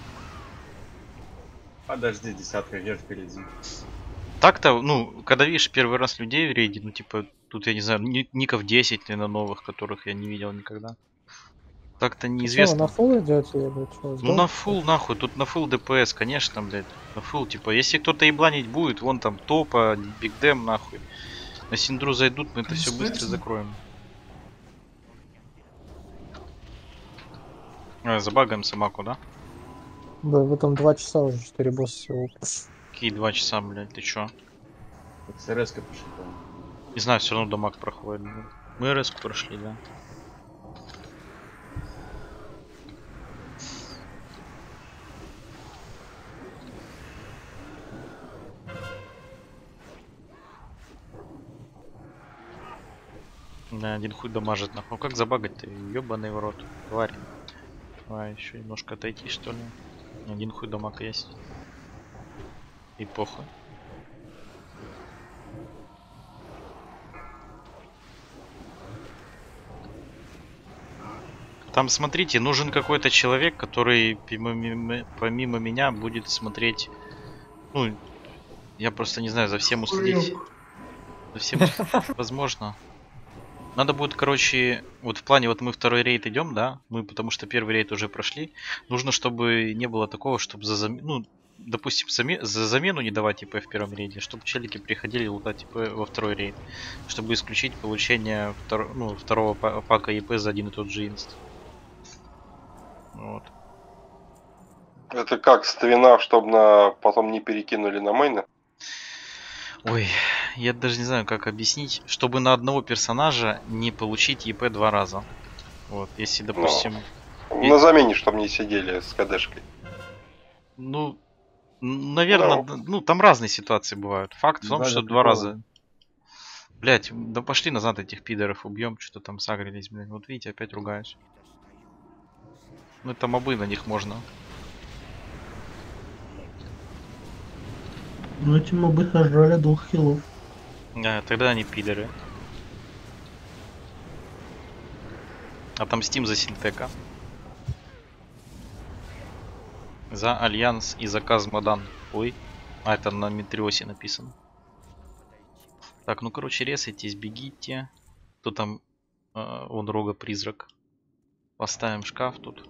Подожди, 10 гер впереди. Так-то, ну, когда видишь первый раз людей в рейде, ну, типа, тут, я не знаю, ников 10, наверное, новых, которых я не видел никогда. Так-то неизвестно. Что, на фул идете, или что? Ну, на фул, нахуй, тут на фул ДПС, конечно, блядь. На фул, типа, если кто-то ебланить будет, вон там топа, бигдем, нахуй. На синдру зайдут, мы это все быстро закроем. Забагаем собаку, да? Да, в этом 2 часа уже 4 босса всего. Какие 2 часа, блядь, ты чё? С РС-кой пошли, да. Не знаю, все равно дамаг проходит. Мы РС-ку прошли, да. Да, один хуй дамажит, нахуй. Как забагать-то? Ёбаный в рот. Тварь. Давай еще немножко отойти, что ли. Один хуй дамаг есть. И похуй. Там, смотрите, нужен какой-то человек, который помимо меня будет смотреть. Ну, я просто не знаю, за всем уследить. За всем, возможно. Надо будет, короче, вот в плане, вот мы второй рейд идем, да, мы потому что первый рейд уже прошли. Нужно, чтобы не было такого, чтобы за замену, ну, допустим, за замену не давать ИП в первом рейде, чтобы челики приходили лутать ИП во второй рейд, чтобы исключить получение второго пака ИП за один и тот же инст. Вот. Это как ствина, чтобы потом не перекинули на мейна? Ой, я даже не знаю, как объяснить, чтобы на одного персонажа не получить ЕП 2 раза. Вот, если, допустим... На замене, чтобы не сидели с КДшкой. Ну, наверное, ну там разные ситуации бывают. Факт в том, что 2 раза. Блять, да пошли назад этих пидоров убьем, что-то там сагрились, блядь. Вот видите, опять ругаюсь. Ну это мобы, на них можно. Ну эти мобы сожрали 2 хилов. Тогда они пидоры. Отомстим за Синтека. За Альянс и за Казмодан. Ой. А это на Метриосе написано. Так, ну короче, резайтесь, бегите. Кто там? Вон Рога призрак. Поставим шкаф тут.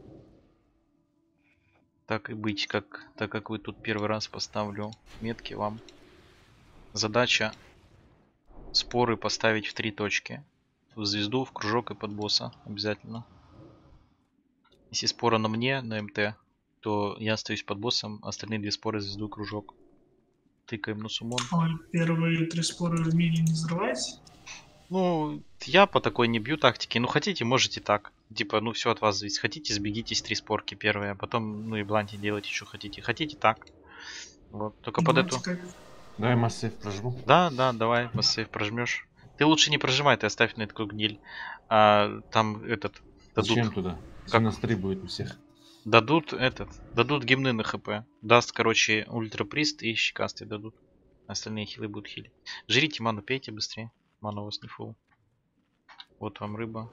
Так и быть, так как вы тут первый раз, поставлю метки вам. Задача споры поставить в 3 точки. В звезду, в кружок и под босса. Обязательно. Если спора на мне, на МТ, то я остаюсь под боссом, остальные 2 споры звезду и кружок. Тыкаем на суммон. Первые 3 споры в мире не взрывать? Ну, я по такой не бью тактике. Ну, хотите, можете так. Типа, ну, все от вас зависит. Хотите, сбегитесь 3 спорки первые, а потом, ну, и бланти делайте, что хотите. Хотите так. Вот, только под эту... Давай массейв прожму. Да, давай, массейв прожмешь. Ты лучше не прожимай, ты оставь на такую гниль. Там этот... Зачем туда? Как нас 3 будет у всех. Дадут гимны на хп. Даст, короче, ультраприст и щекастый дадут. Остальные хилы будут хилить. Жрите ману, пейте быстрее. Мана у вас не фул. Вот вам рыба.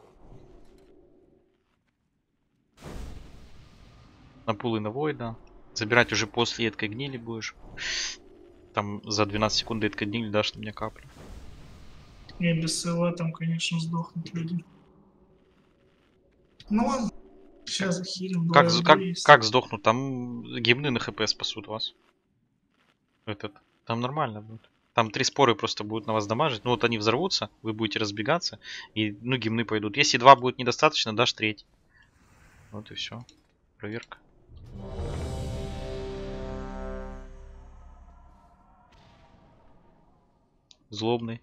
На пулы на войда. Забирать уже после этой гнили будешь. Там за 12 секунд до этой гнили дашь мне каплю. И без СЛ там, конечно, сдохнут люди. Ну ладно. Сейчас захилим. Как сдохнут? Там гимны на хп спасут вас. Там нормально будет. Там 3 споры просто будут на вас дамажить. Ну вот они взорвутся, вы будете разбегаться. И ну гимны пойдут. Если 2 будет недостаточно, дашь 3. Вот и все. Проверка. Злобный.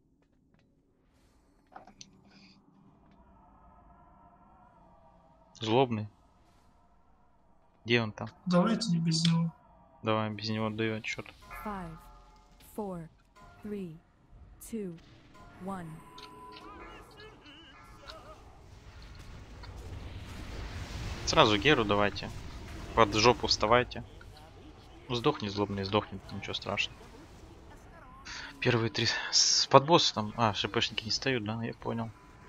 Злобный. Где он там? Давайте не без него. Давай, без него отдаю отчет. 5, 4, 3, 2, 1. Сразу Геру давайте. Под жопу вставайте. Ну, сдохни, злобный, сдохнет, ничего страшного. Первые 3 под босса там. ШПшники не встают, да, я понял.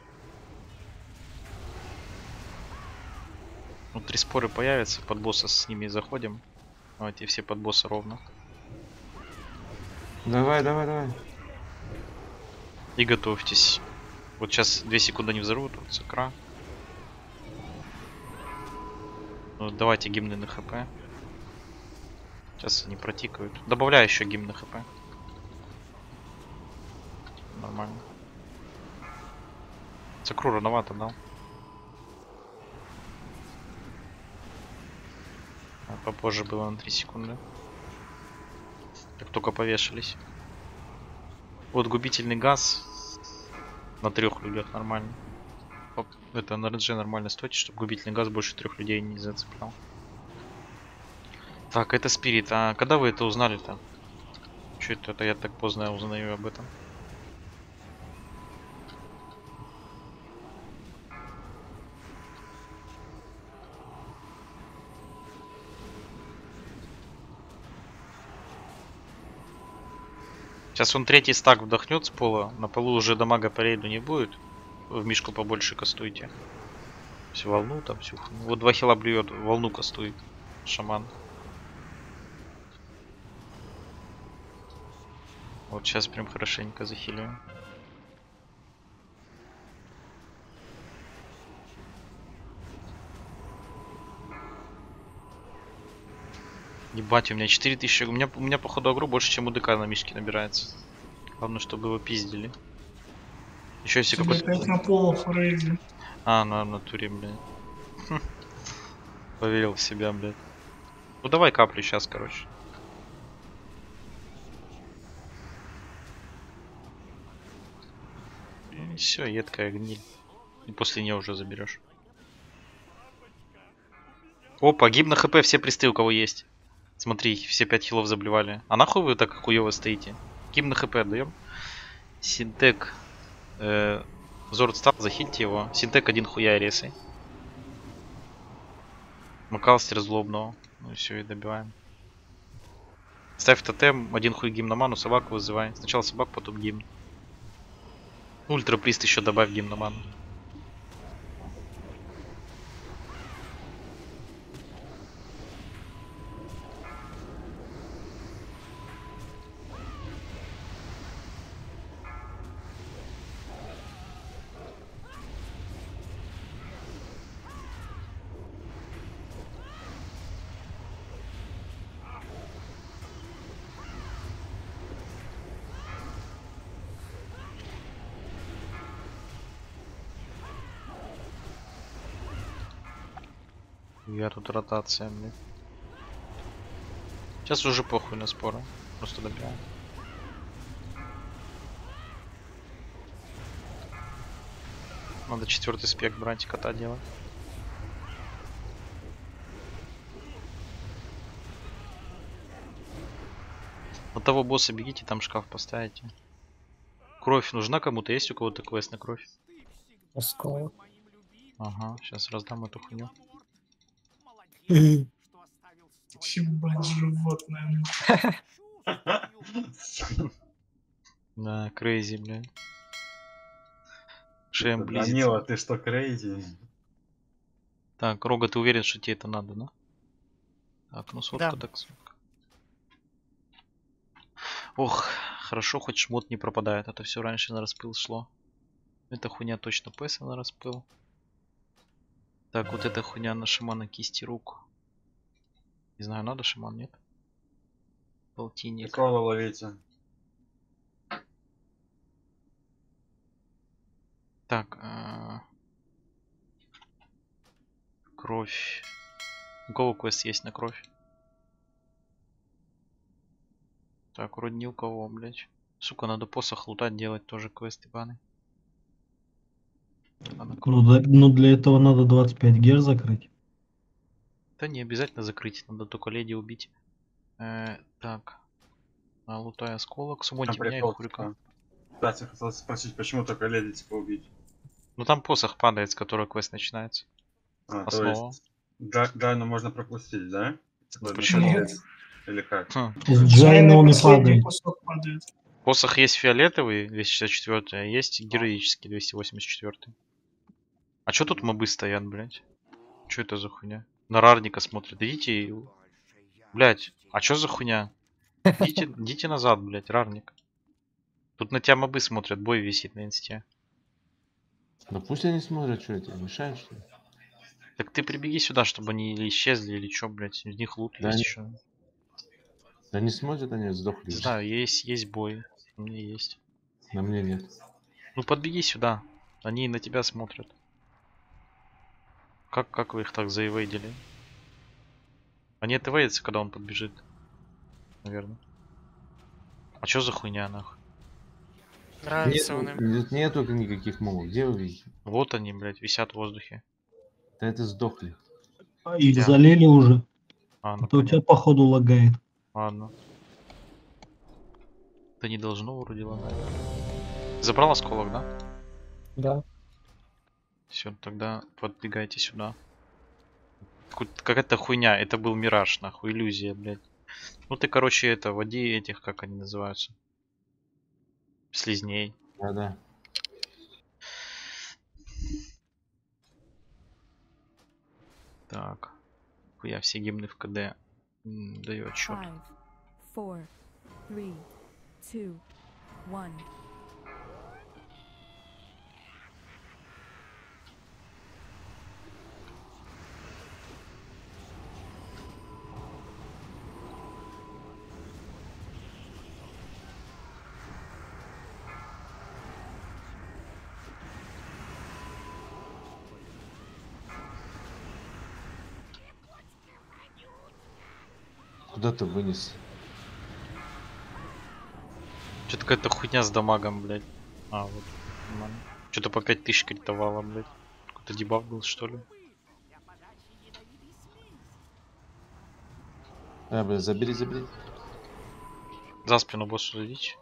Ну, 3 споры появятся, под босса с ними заходим. Давайте все под босса ровно. Давай. И готовьтесь. Вот сейчас 2 секунды не взорвут, вот сакра. Ну, давайте гимны на хп. Сейчас они протикают. Добавляю еще гимн на хп. Нормально. Сакру рановато дал. Попозже было на 3 секунды. Как только повешались. Вот губительный газ. На 3 людях нормально. Это на РДЖ нормально стойте, чтобы губительный газ больше 3 людей не зацеплял. Так, это спирит. А когда вы это узнали-то? Че это я так поздно узнаю об этом? Сейчас он 3-й стак вдохнет с пола. На полу уже дамага по рейду не будет. В мишку побольше кастуйте. Всю волну там, всю. Вот 2 хила блюет, волну кастует. Шаман. Вот сейчас прям хорошенько захиливаем. Ебать, у меня 4000. У меня походу агро больше, чем у ДК на мишке набирается. Главное, чтобы его пиздили. Еще если какой-то... Опять на полу рейди. На натуре, блядь. Поверил в себя, блядь. Ну давай каплю сейчас, короче. И все, едкая гниль. И после нее уже заберешь. Опа, гиб на хп, все присты у кого есть. Смотри, все 5 хилов заблевали. А нахуй вы так хуево стоите? Гиб на хп отдаем. Синтек. Зорд стал, захильте его. Синтек один хуя ресай. Макалстер злобного. Ну все, и добиваем. Ставь тотем, один хуй гимн на ману, собаку вызывай. Сначала собак, потом гимн. Ультра прист еще добавь гимн на ману. Я тут ротация, блин. Сейчас уже похуй на споры. Просто добираем. Надо 4-й спек брать и кота делать. На того босса бегите, там шкаф поставите. Кровь нужна кому-то? Есть у кого-то квест на кровь? Осколок. Ага, сейчас раздам эту хуйню. Ебать, животное. Да, крейзи, блин. Шеем близится. Данила, ты что, крейзи? Так, Рога, ты уверен, что тебе это надо, да? Так, ну сотка, Да. так сотка. Ох, хорошо, хоть шмот не пропадает, а то все раньше на распыл шло. Эта хуйня точно пэса на распыл. Так, вот эта хуйня на шамана кисти рук. Не знаю, надо шаман, нет? Полтинник. Прикола ловите. Так, кровь. У кого квест есть на кровь? Так, вроде ни у кого, блять. Сука, надо посох лутать делать, тоже квест ебаный. Ну для этого надо 25 гер закрыть. Да не обязательно закрыть, надо только леди убить. Так. Лутай осколок. Сумоньте меня и хурика. Кстати, хотел спросить, почему только леди типа убить? Ну там посох падает, с которого квест начинается. А, Основа. то есть Джайну можно пропустить, да? Ну, почему? Нет. Или как? С Джайна он и падает. Посох есть фиолетовый, 264, а есть героический, 284. А чё тут мобы стоят, блять? Чё это за хуйня? На Рарника смотрят. Идите и... Блять, а чё за хуйня? Идите назад, блять, Рарник. Тут на тебя мобы смотрят, бой висит на инсте. Ну пусть они смотрят, что это, мешает что ли? Так ты прибеги сюда, чтобы они или исчезли, или чё, блять. В них лут Да есть они- еще. Да не смотрят, они сдохли. Не уже. знаю, есть бой. У меня есть. На мне нет. Ну подбеги сюда. Они на тебя смотрят. Как вы их так заэвейдили? Они отэвейдятся, когда он подбежит. Наверное. А чё за хуйня, нахуй? Нравится он им. Нету никаких мобов. Где вы видите? Вот они, блядь, висят в воздухе. Да это сдохли. Их залили уже. А, А ну то у тебя походу лагает. ладно. Это не должно вроде лагать. Забрал осколок, да? Да. Все, тогда подбегайте сюда. Какая-то хуйня, это был мираж, нахуй, иллюзия, блядь. Ну ты, короче, это, води этих, как они называются? Слизней. Да-да. Так. Хуя, все гимны в КД. Даю отчет. 5, 4, 3, 2, 1. Куда ты вынес? Что-то какая-то хуйня с дамагом, блядь. А, вот. Нормально. Что-то по 5000 критовало, блядь. Какой-то дебаф был, что ли? Блядь, забери. За спину боссу зайдите.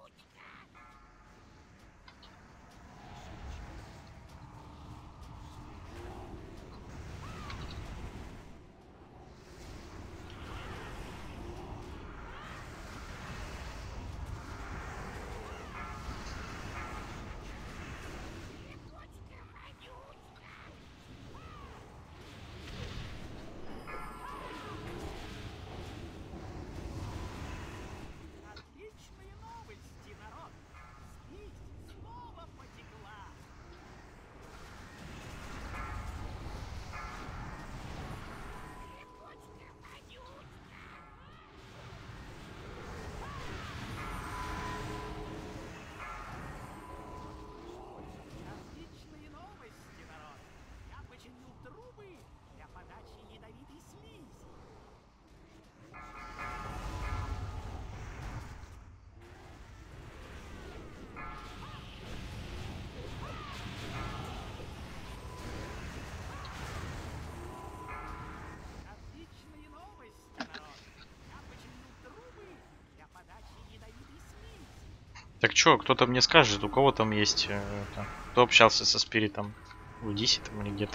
Так чё, кто-то мне скажет, у кого там есть... кто общался со Спиритом? В Дисе там или где-то?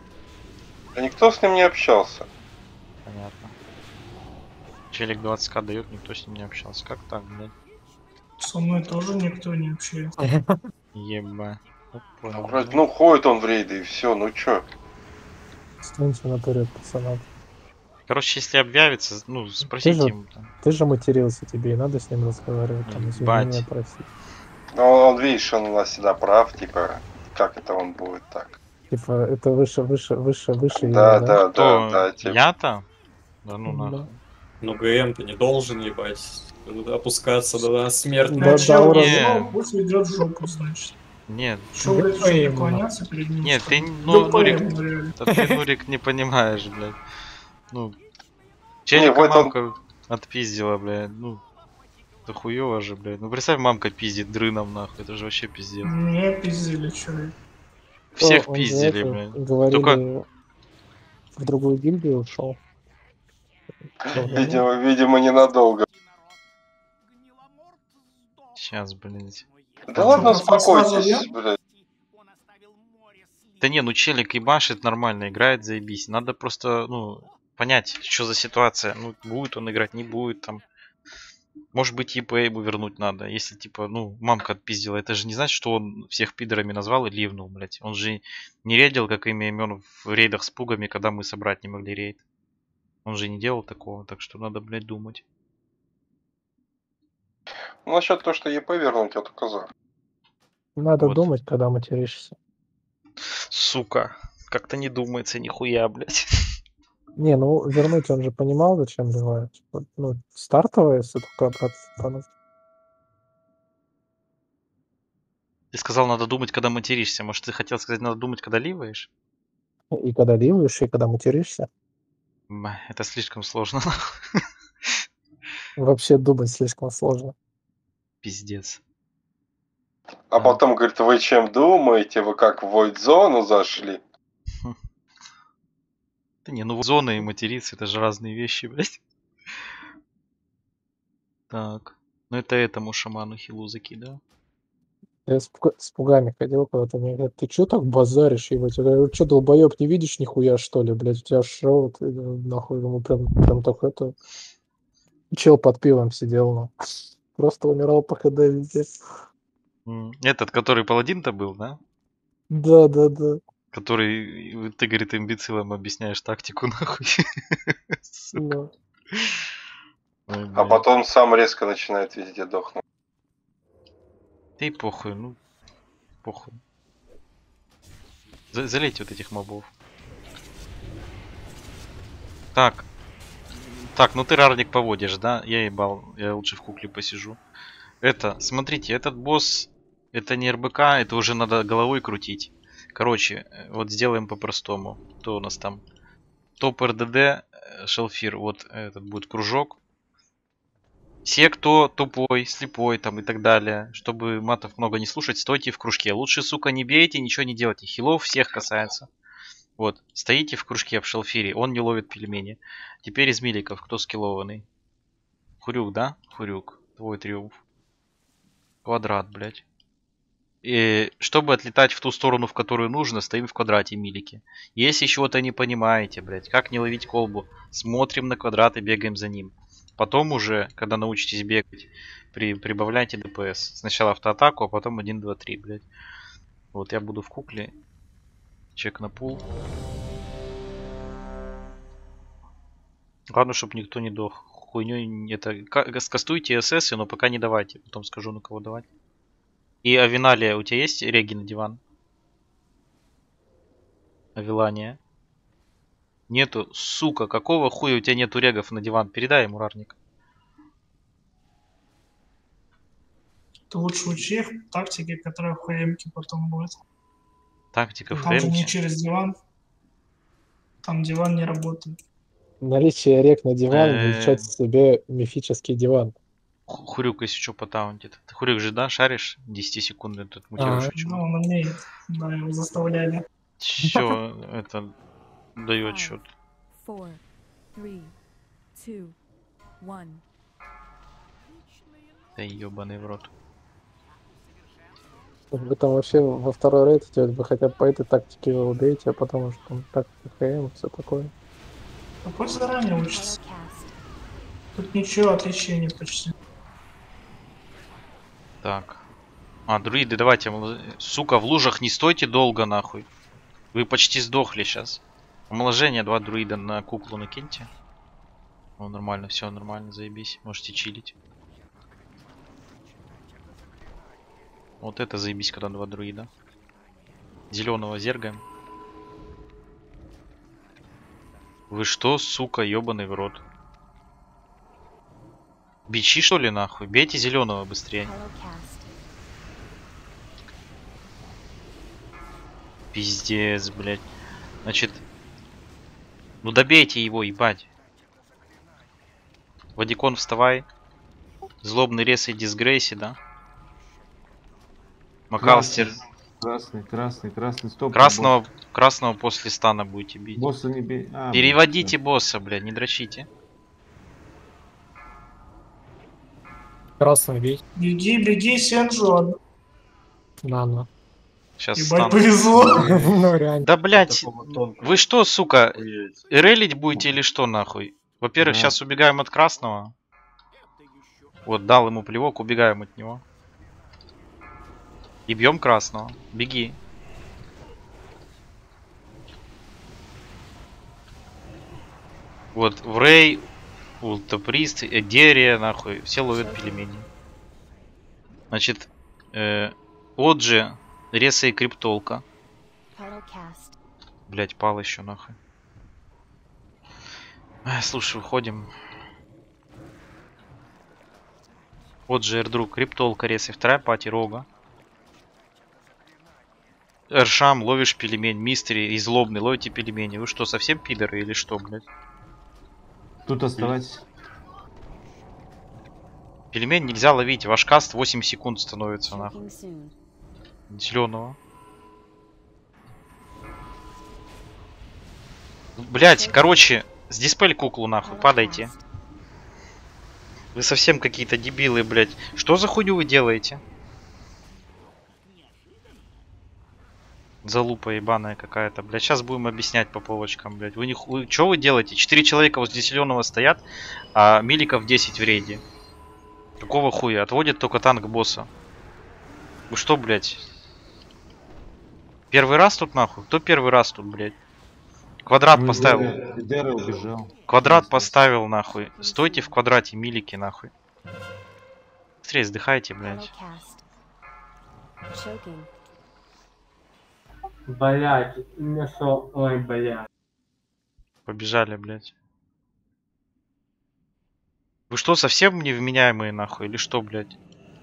Да никто с ним не общался. Понятно. Челик 20к дает, никто с ним не общался. Как так, блядь? Со мной тоже никто не общается. Еба. Ну ходит он в рейды и все, ну чё? Станьте на турет, пацанам. Короче, если объявится, ну, спросите ему там. Ты же матерился, тебе и надо с ним разговаривать, там, извинения просить. Ну он, видишь, он у нас всегда прав, типа, как это он будет так? Типа, это выше Да, его, да, Кто? да, типа. Я-то? Да ну нахуй. Ну ГМ ты не должен, ебать, опускаться до смерти. Да, Чел, не. пусть идет в жопу, значит. Нет. Что, блядь, что, преклоняться перед ним? Нет, что ты, ли? ну, Да Нурик, поем, реально. да ты, Нурик, не понимаешь, блядь. Ну, челика вот он- мамка отпиздила, блядь, ну, это хуёво же, блядь. Ну, представь, мамка пиздит дрыном, нахуй, это же вообще пиздец. Не пиздили, чё. Всех Он пиздили, же это, блядь. говорили, Только, в другую гильдию ушел. Видимо, ненадолго. сейчас, блядь. Да ладно, Что, сразу успокойтесь, я? блядь. Да не, ну челик ебашит нормально, играет, заебись. Надо просто, ну, понять, что за ситуация. Ну, будет он играть, не будет там. Может быть, ЕП ему вернуть надо. Если, типа, ну, мамка отпиздила. Это же не значит, что он всех пидорами назвал и ливнул, блядь. Он же не рейдил, как имя имен в рейдах с пугами, когда мы собрать не могли рейд. Он же не делал такого, так что надо, блядь, думать. Ну, насчет того, что ЕП вернуть, я только за. Надо Вот. думать, когда материшься. Сука. Как-то не думается нихуя, блядь. Не, ну вернуть он же понимал, зачем ливает. Типа, ну, стартовая, если только обратно станут. Ты сказал, надо думать, когда материшься. Может, ты хотел сказать, надо думать, когда ливаешь? И когда ливаешь, и когда материшься. Это слишком сложно. Вообще думать слишком сложно. Пиздец. А потом говорит, вы чем думаете? Вы как в войд-зону зашли? Да не, ну зона и материться, это же разные вещи, блядь. Так. Ну это этому шаману хилу закидал. Я с пугами ходил, когда-то мне говорят, ты чё так базаришь, ебать? Я говорю, чё, долбоёб, не видишь нихуя, что ли, блядь? У тебя шоу, ты, нахуй, ему прям так это... Чел под пивом сидел, ну. Просто умирал по ХД везде. Этот, который паладин-то был, да? Да. Который, ты, говорит, имбецилам объясняешь тактику, нахуй. Да. А потом сам резко начинает везде дохнуть. Да и похуй, ну, похуй. Залейте вот этих мобов. Так. Так, ну ты рарник поводишь, да? Я ебал, я лучше в кукле посижу. Это, смотрите, этот босс, это не РБК, это уже надо головой крутить. Короче, вот сделаем по-простому. Кто у нас там? Топ РДД, Шелфир, вот этот будет кружок. Все, кто тупой, слепой там и так далее, чтобы матов много не слушать, стойте в кружке. Лучше, сука, не бейте, ничего не делайте. Хилов всех касается. Вот, стоите в кружке в шелфире, он не ловит пельмени. Теперь из миликов, кто скиллованный? Хурюк, да? Хурюк, твой триумф. Квадрат, блядь. И чтобы отлетать в ту сторону, в которую нужно, стоим в квадрате милики. Если чего-то не понимаете, блядь, как не ловить колбу, смотрим на квадрат и бегаем за ним. Потом уже, когда научитесь бегать, прибавляйте ДПС. Сначала автоатаку, а потом 1, 2, 3, блядь. Вот я буду в кукле. Чек на пул. Главное, чтобы никто не дох. Хуйней это... Кастуйте СС, но пока не давайте. Потом скажу, на кого давать. И Авиналия, у тебя есть реги на диван? Авилания. Нету, сука, какого хуя у тебя нету регов на диван? Передай ему, Рарник. Ты лучше учи их тактики, которые в ХМке потом будет. Тактика в Там же не ХМке? через диван. Там диван не работает. Наличие рег на диван влечет в себе мифический диван. Хурюк, если что, потаунтит. Ты Хурюк же, да, шаришь? 10 секунд этот мутирующий чувак. Ну, он умеет. Да, его заставляли. Все, это дает счет. 4, 3, 2, 1. Да ебаный в рот. Вы там вообще во второй рейд идете, вы хотя бы по этой тактике вы убейте, а потом уже там тактика ХМ, все такое. А пусть заранее учится. Тут ничего, отличия нет почти. Так. А, друиды, давайте, сука, в лужах не стойте долго, нахуй. Вы почти сдохли сейчас. Омоложение 2 друида на куклу накиньте. О, нормально, все нормально, заебись. Можете чилить. Вот это заебись, когда 2 друида. Зеленого зергаем. Вы что, сука, ебаный в рот? Бичи, что ли, нахуй? Бейте зеленого быстрее. Пиздец, блядь. Значит, ну добейте его, ебать. Вадикон, вставай. Злобный рез и дисгрейси, да? Макалстер. Красный, стоп. Красного после стана будете бить. Босса не бей. Переводите босса, блядь, не дрочите. Красный бей. Беги, Сенжон. На. Сейчас Ебать, повезло. Ну, реально. Да, блядь, вы что, сука, релить будете или что, нахуй? Во-первых, сейчас убегаем от красного. Вот, дал ему плевок, убегаем от него. И бьем красного. Беги. Вот, в Рей, Ултаприст, Эдерия, нахуй, все ловят пельмени. Значит, Оджи, Реса и Криптолка. Блять, пал еще нахуй. Слушай, выходим. Оджи, Эрдрук, Криптолка, Реса и вторая пати, Рога. Эршам, ловишь пельмень, Мистери и Злобный, ловите пельмени. Вы что, совсем пидоры или что, блядь? Тут оставайтесь. Пельмень нельзя ловить, ваш каст 8 секунд становится, нахуй. Зеленого. Блять, короче, с диспель куклу, нахуй, падайте. Вы совсем какие-то дебилы, блять. Что за хуйню вы делаете? Залупа ебаная какая-то, блядь. Сейчас будем объяснять по полочкам, блядь. Что вы делаете? 4 человека возле зеленого стоят, а миликов 10 в рейде. Какого хуя? Отводит только танк босса. Вы что, блядь? Первый раз тут, нахуй? Кто первый раз тут, блядь? Квадрат поставил. Дера убежал. Квадрат поставил, нахуй. Стойте в квадрате, милики, нахуй. Быстрее сдыхайте, блядь. Блять, нашел. Ой, блять. Побежали, блядь. Вы что, совсем невменяемые, нахуй? Или что, блядь?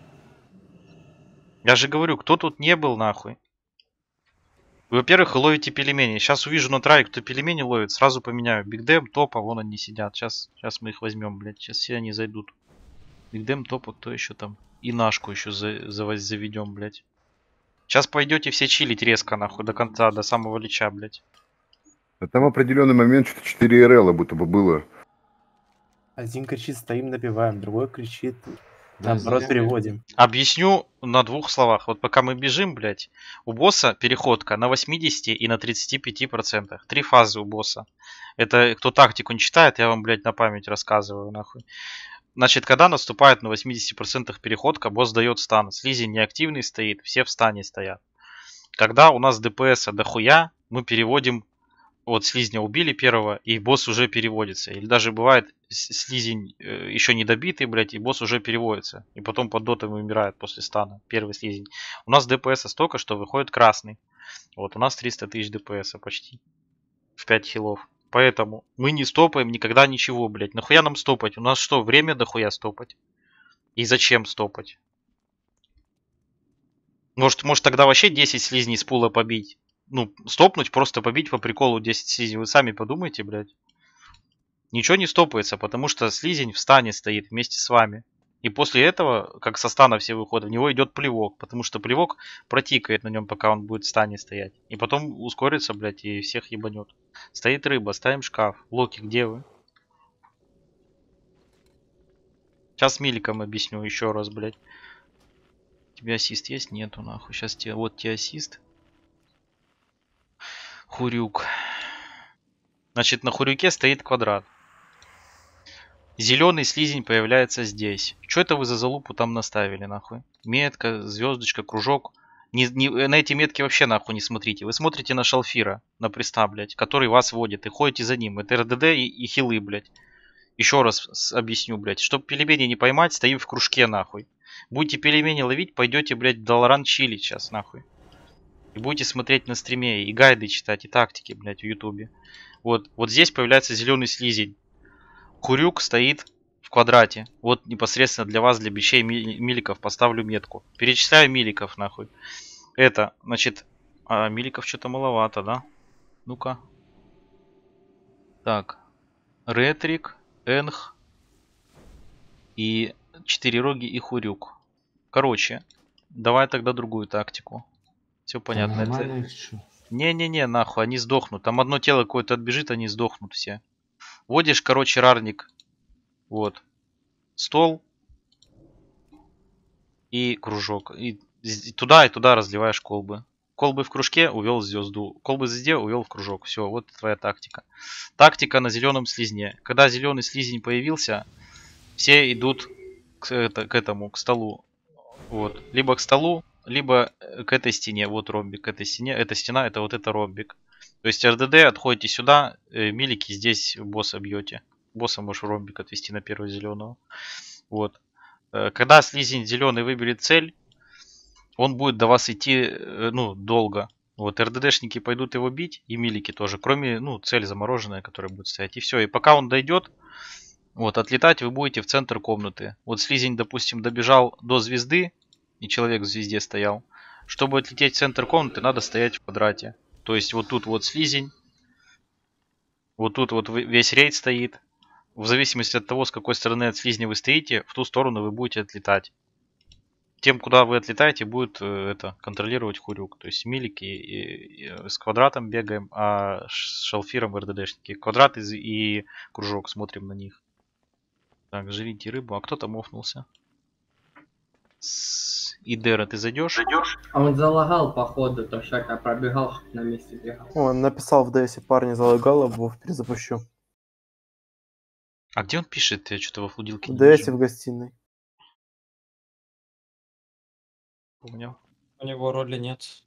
Я же говорю, кто тут не был, нахуй? Вы, во-первых, ловите пельмени. Сейчас увижу на трае, кто пельмени ловит, сразу поменяю. Бигдэм, топа, вон они сидят. Сейчас мы их возьмем, блядь. Сейчас все они зайдут. Бигдем, топа, кто еще там? И Нашку еще заведем, блядь. Сейчас пойдете все чилить резко, нахуй, до конца, до самого лича, блядь. А там в определенный момент что-то 4 РЛ будто бы было. Один кричит, стоим, набиваем, другой кричит, Да, наоборот, здесь- переводим. Объясню на двух словах. Вот пока мы бежим, блядь, у босса переходка на 80 и на 35%. 3 фазы у босса. Это кто тактику не читает, я вам, блядь, на память рассказываю, нахуй. Значит, когда наступает на 80% переходка, босс дает стан. Слизень неактивный стоит, все в стане стоят. Когда у нас ДПСа дохуя, мы переводим. Вот слизня убили первого, и босс уже переводится. Или даже бывает слизень еще не добитый, блядь, и босс уже переводится. И потом под дотом умирает после стана. Первый слизень. У нас ДПС столько, что выходит красный. Вот, у нас 300 тысяч ДПС почти. В 5 хилов. Поэтому мы не стопаем никогда ничего, блядь. Нахуя нам стопать? У нас что, время дохуя стопать? И зачем стопать? Может тогда вообще 10 слизней с пула побить? Ну, стопнуть, просто побить по приколу 10 слизней. Вы сами подумайте, блядь. Ничего не стопается, потому что слизень в стане стоит вместе с вами. И после этого, как со стана все выходят, в него идет плевок. Потому что плевок протикает на нем, пока он будет в стане стоять. И потом ускорится, блядь, и всех ебанет. Стоит рыба, ставим шкаф. Локи, где вы? Сейчас миликом объясню еще раз, блядь. У тебя ассист есть? Нету, нахуй. Сейчас тебе... Вот тебе ассист. Хурюк. Значит, на хурюке стоит квадрат. Зеленый слизень появляется здесь. Что это вы за залупу там наставили, нахуй? Метка, звездочка, кружок. На эти метки вообще нахуй не смотрите. Вы смотрите на шалфира, на приста, блядь, который вас водит. И ходите за ним. Это РДД и хилы, блядь. Еще раз объясню, блядь. Чтоб пельмени не поймать, стоим в кружке, нахуй. Будете пельмени ловить, пойдете, блядь, в Долоран чилить сейчас, нахуй. И будете смотреть на стриме, и гайды читать, и тактики, блядь, в ютубе. Вот здесь появляется зеленый слизень. Хурюк стоит в квадрате. Вот непосредственно для вас, для бичей миликов поставлю метку. Перечисляю миликов, нахуй. Это, значит, миликов что-то маловато, да? Ну-ка. Так. Ретрик, Энх и 4 роги и Хурюк. Короче, давай тогда другую тактику. Все понятно. Нормально Это... их чё? Не-не-не, нахуй, они сдохнут. Там одно тело какое-то отбежит, они сдохнут все. Вводишь, короче, рарник. Вот. Стол. И кружок. И туда разливаешь колбы. Колбы в кружке, увел звезду. Колбы в звезде, увел в кружок. Все, вот твоя тактика. Тактика на зеленом слизне. Когда зеленый слизень появился, все идут к этому, к столу. Вот. Либо к столу, либо к этой стене. Вот ромбик к этой стене. Эта стена, это вот это ромбик. То есть РДД, отходите сюда, милики здесь босса бьете. Босса можешь в ромбик отвести на первого зеленого. Вот. Когда слизень зеленый выберет цель, он будет до вас идти, ну, долго. Вот, РДДшники пойдут его бить, и милики тоже. Кроме, ну, цель замороженная, которая будет стоять. И все. И пока он дойдет, вот, отлетать вы будете в центр комнаты. Вот слизень, допустим, добежал до звезды, и человек в звезде стоял. Чтобы отлететь в центр комнаты, надо стоять в квадрате. То есть вот тут вот слизень. Вот тут вот весь рейд стоит. В зависимости от того, с какой стороны от слизня вы стоите, в ту сторону вы будете отлетать. Тем, куда вы отлетаете, будет это контролировать Хурюк. То есть милики и с квадратом бегаем, а с шалфиром РДДшники. Квадрат и кружок, смотрим на них. Так, живите рыбу. А кто там офнулся? Идера, ты зайдешь? А он залагал, походу, то всякое пробегал, на месте бегал. Он написал в ДСе, парни залагал, его перезапущу. А где он пишет? Я что-то во флудилке В не ДСе вижу. в гостиной. Понял. У него роли нет.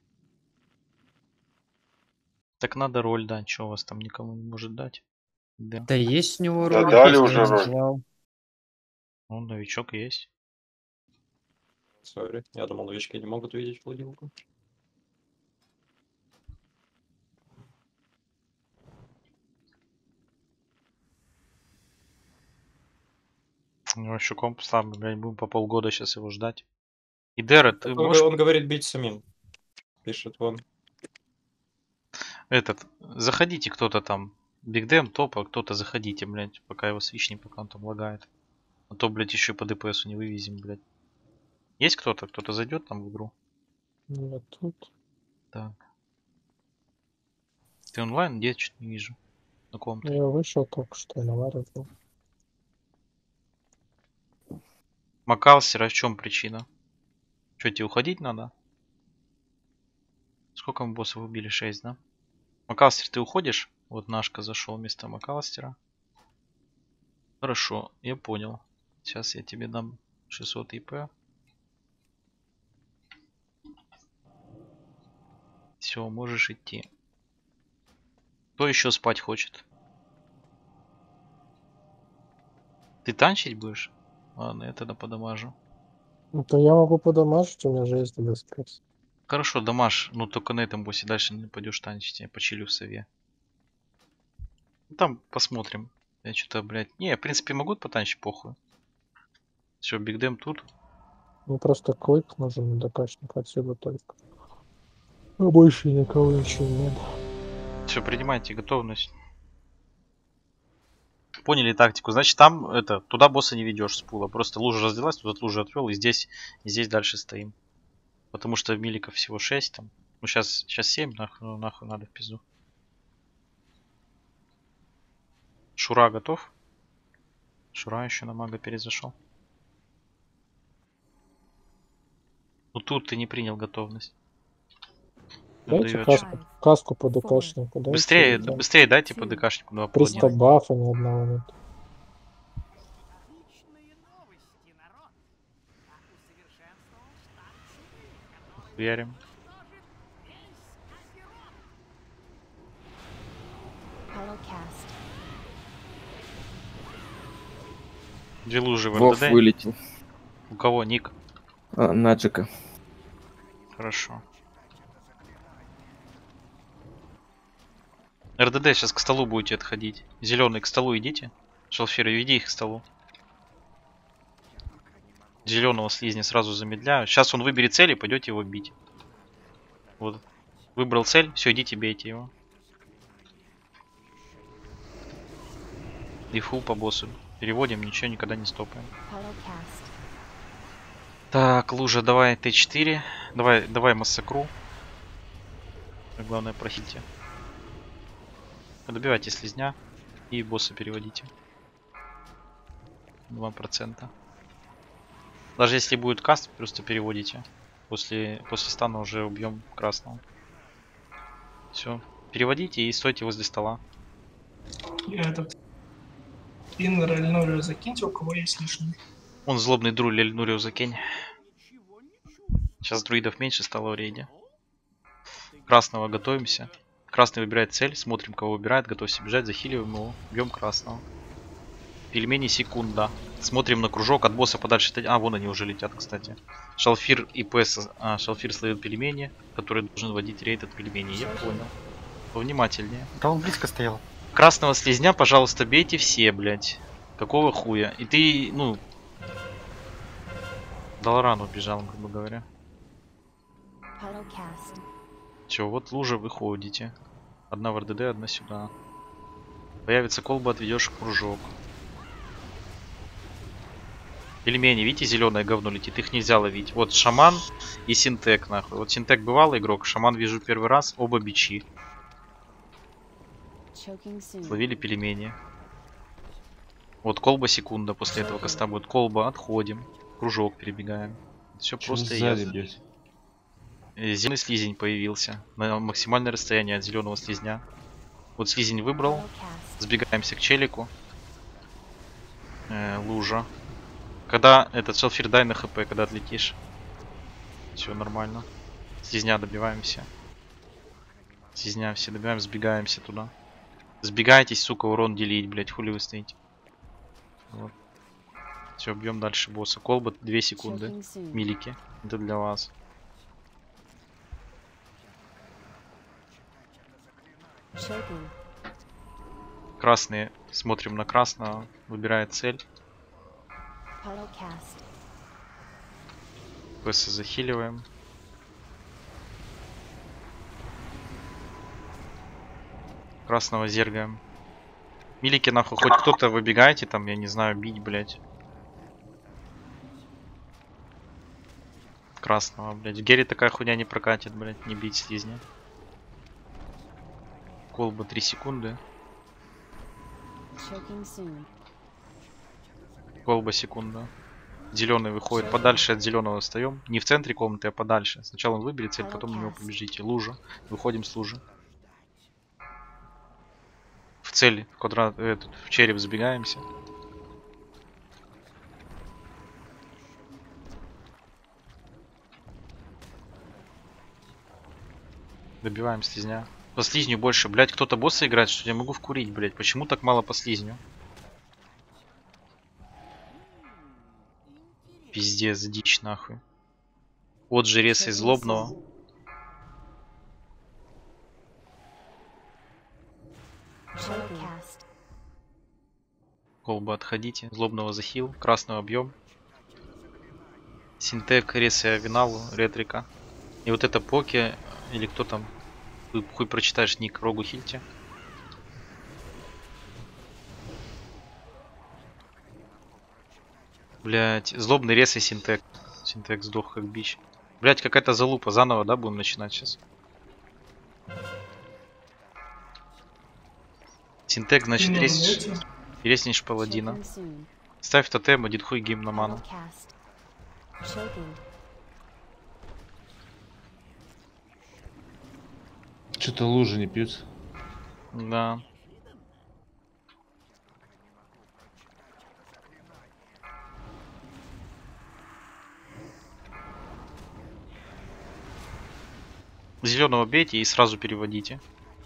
Так надо роль дать. Что у вас там никому не может дать? Да есть у него Да роль. дали если уже я роль. назвал. Ну, новичок есть. Сори, я думал, новички не могут видеть флудилку. Новичком поставим, блядь, будем по полгода сейчас его ждать. Идера, ты Он, можешь... он говорит бить самим. Пишет вон. Этот, заходите кто-то там. Бигдем, топа, кто-то заходите, блядь, пока его свични, пока он там лагает. А то, блядь, еще по ДПСу не вывезем, блядь. Есть кто-то? Кто-то зайдет там в игру? Нет, тут. Так. Ты онлайн? Где? Чуть не вижу. На ком-то. Я вышел только что, наваривал. Макалстер, а в чем причина? Что, тебе уходить надо? Сколько мы боссов убили? 6, да? Макалстер, ты уходишь? Вот Нашка зашел вместо Макалстера. Хорошо, я понял. Сейчас я тебе дам 600 ИП. Все, можешь идти. Кто еще спать хочет? Ты танчить будешь? Ладно, я тогда подамажу. Ну то я могу подамажить, у меня же есть ДСПС. Хорошо, дамаж. Ну только на этом боссе дальше не пойдешь танчить. Я почилю в сове. Ну, там посмотрим. Я что-то, блядь... Не, в принципе, могут потанчить, похуй. Все, бигдэм тут. Ну просто клик нужен ДКшник отсюда только. А больше никого ничего нет. Все, принимайте готовность. Поняли тактику. Значит, там это туда босса не ведешь с пула. Просто лужа разделась, туда лужу отвел, и здесь дальше стоим. Потому что миликов всего 6 там. Ну сейчас 7, нахуй надо в пизду. Шура готов? Шура еще на мага перезашел. Ну тут ты не принял готовность. Дайте каску по ДКшнику. Быстрее, быстрее дайте по ДКшнику. 300 бафа, ни одного нет. Верим. Две лужи в Вов РДД. вылетел. У кого ник? Наджика. Хорошо. РДД сейчас к столу будете отходить. Зеленый к столу идите. Шалфир, веди их к столу. Зеленого слизня сразу замедляю. Сейчас он выберет цель и пойдете его бить. Вот. Выбрал цель. Все, идите, бейте его. И фул по боссу. Переводим, ничего никогда не стопаем. Так, лужа, давай Т4. Давай массакру. Главное, прохите. Добивайте слизня и босса переводите. 2%. Даже если будет каст, просто переводите. После стана уже убьем красного. Все. Переводите и стойте возле стола. Я этот пин Эльнурию закиньте, у кого есть лишний. Он злобный друль Эльнурию закинь. Сейчас друидов меньше стало в рейде. Красного готовимся. Красный выбирает цель, смотрим, кого выбирает, готовься бежать, захиливаем его, бьем красного. Пельмени секунда. Смотрим на кружок, от босса подальше. А, вон они уже летят, кстати. Шалфир и ПС. Шалфир словит пельмени, который должен водить рейд от пельменей. Я понял. Повнимательнее. Да он близко стоял. Красного слизня, пожалуйста, бейте все, блядь. Какого хуя? И ты, ну... Долоран убежал, грубо говоря. Все, вот лужа, выходите. Одна в РДД, одна сюда. Появится колба, отведешь в кружок. Пельмени, видите, зеленое говно летит, их нельзя ловить. Вот шаман и синтек, нахуй. Вот синтек бывалый игрок, шаман вижу первый раз, оба бичи. Ловили пельмени. Вот колба секунда, после этого каста будет колба, отходим. Кружок перебегаем. Все просто и ясно. Зеленый слизень появился на максимальное расстояние от зеленого слизня. Вот слизень выбрал. Сбегаемся к челику. Лужа. Когда этот шалфир дай на хп, когда отлетишь. Все нормально. Слизня добиваемся. Слизня все добиваем, сбегаемся туда. Сбегайтесь, сука, урон делить, блять, хули вы стоите. Вот. Все, бьем дальше босса. Колба 2 секунды. Милики. Это для вас. Красные. Смотрим на красного. Выбирает цель. ПС захиливаем. Красного зергаем. Милики нахуй. Хоть кто-то выбегайте там, я не знаю, бить, блять. красного, блядь. В Гере такая хуйня не прокатит, блядь, не бить слизня. Колба 3 секунды. Колба секунда. Зеленый выходит подальше от зеленого, встаем. Не в центре комнаты, а подальше. Сначала он выберет цель, потом на него побежите. Лужа. Выходим с лужи. В цель, в квадрат, в череп забегаемся. Добиваем слизня. По слизню больше, блять, кто-то босса играет, что я могу вкурить, блять. Почему так мало по слизню? Пиздец, дичь нахуй. Вот же рез из злобного. Колба отходите. Злобного захил. Красного объем. Синтек, рез и авиналу, ретрика. И вот это поки, или кто там, хуй прочитаешь ник, рогу хильте. Блять, злобный рез и синтек. Синтек сдох как бич. Блять, какая-то залупа. Заново, да, будем начинать сейчас? Синтек, значит, резнишь паладина. Ставь тотем, один хуй гимн на ману. Что-то лужи не пьются. Да. Зеленого бейте и сразу переводите.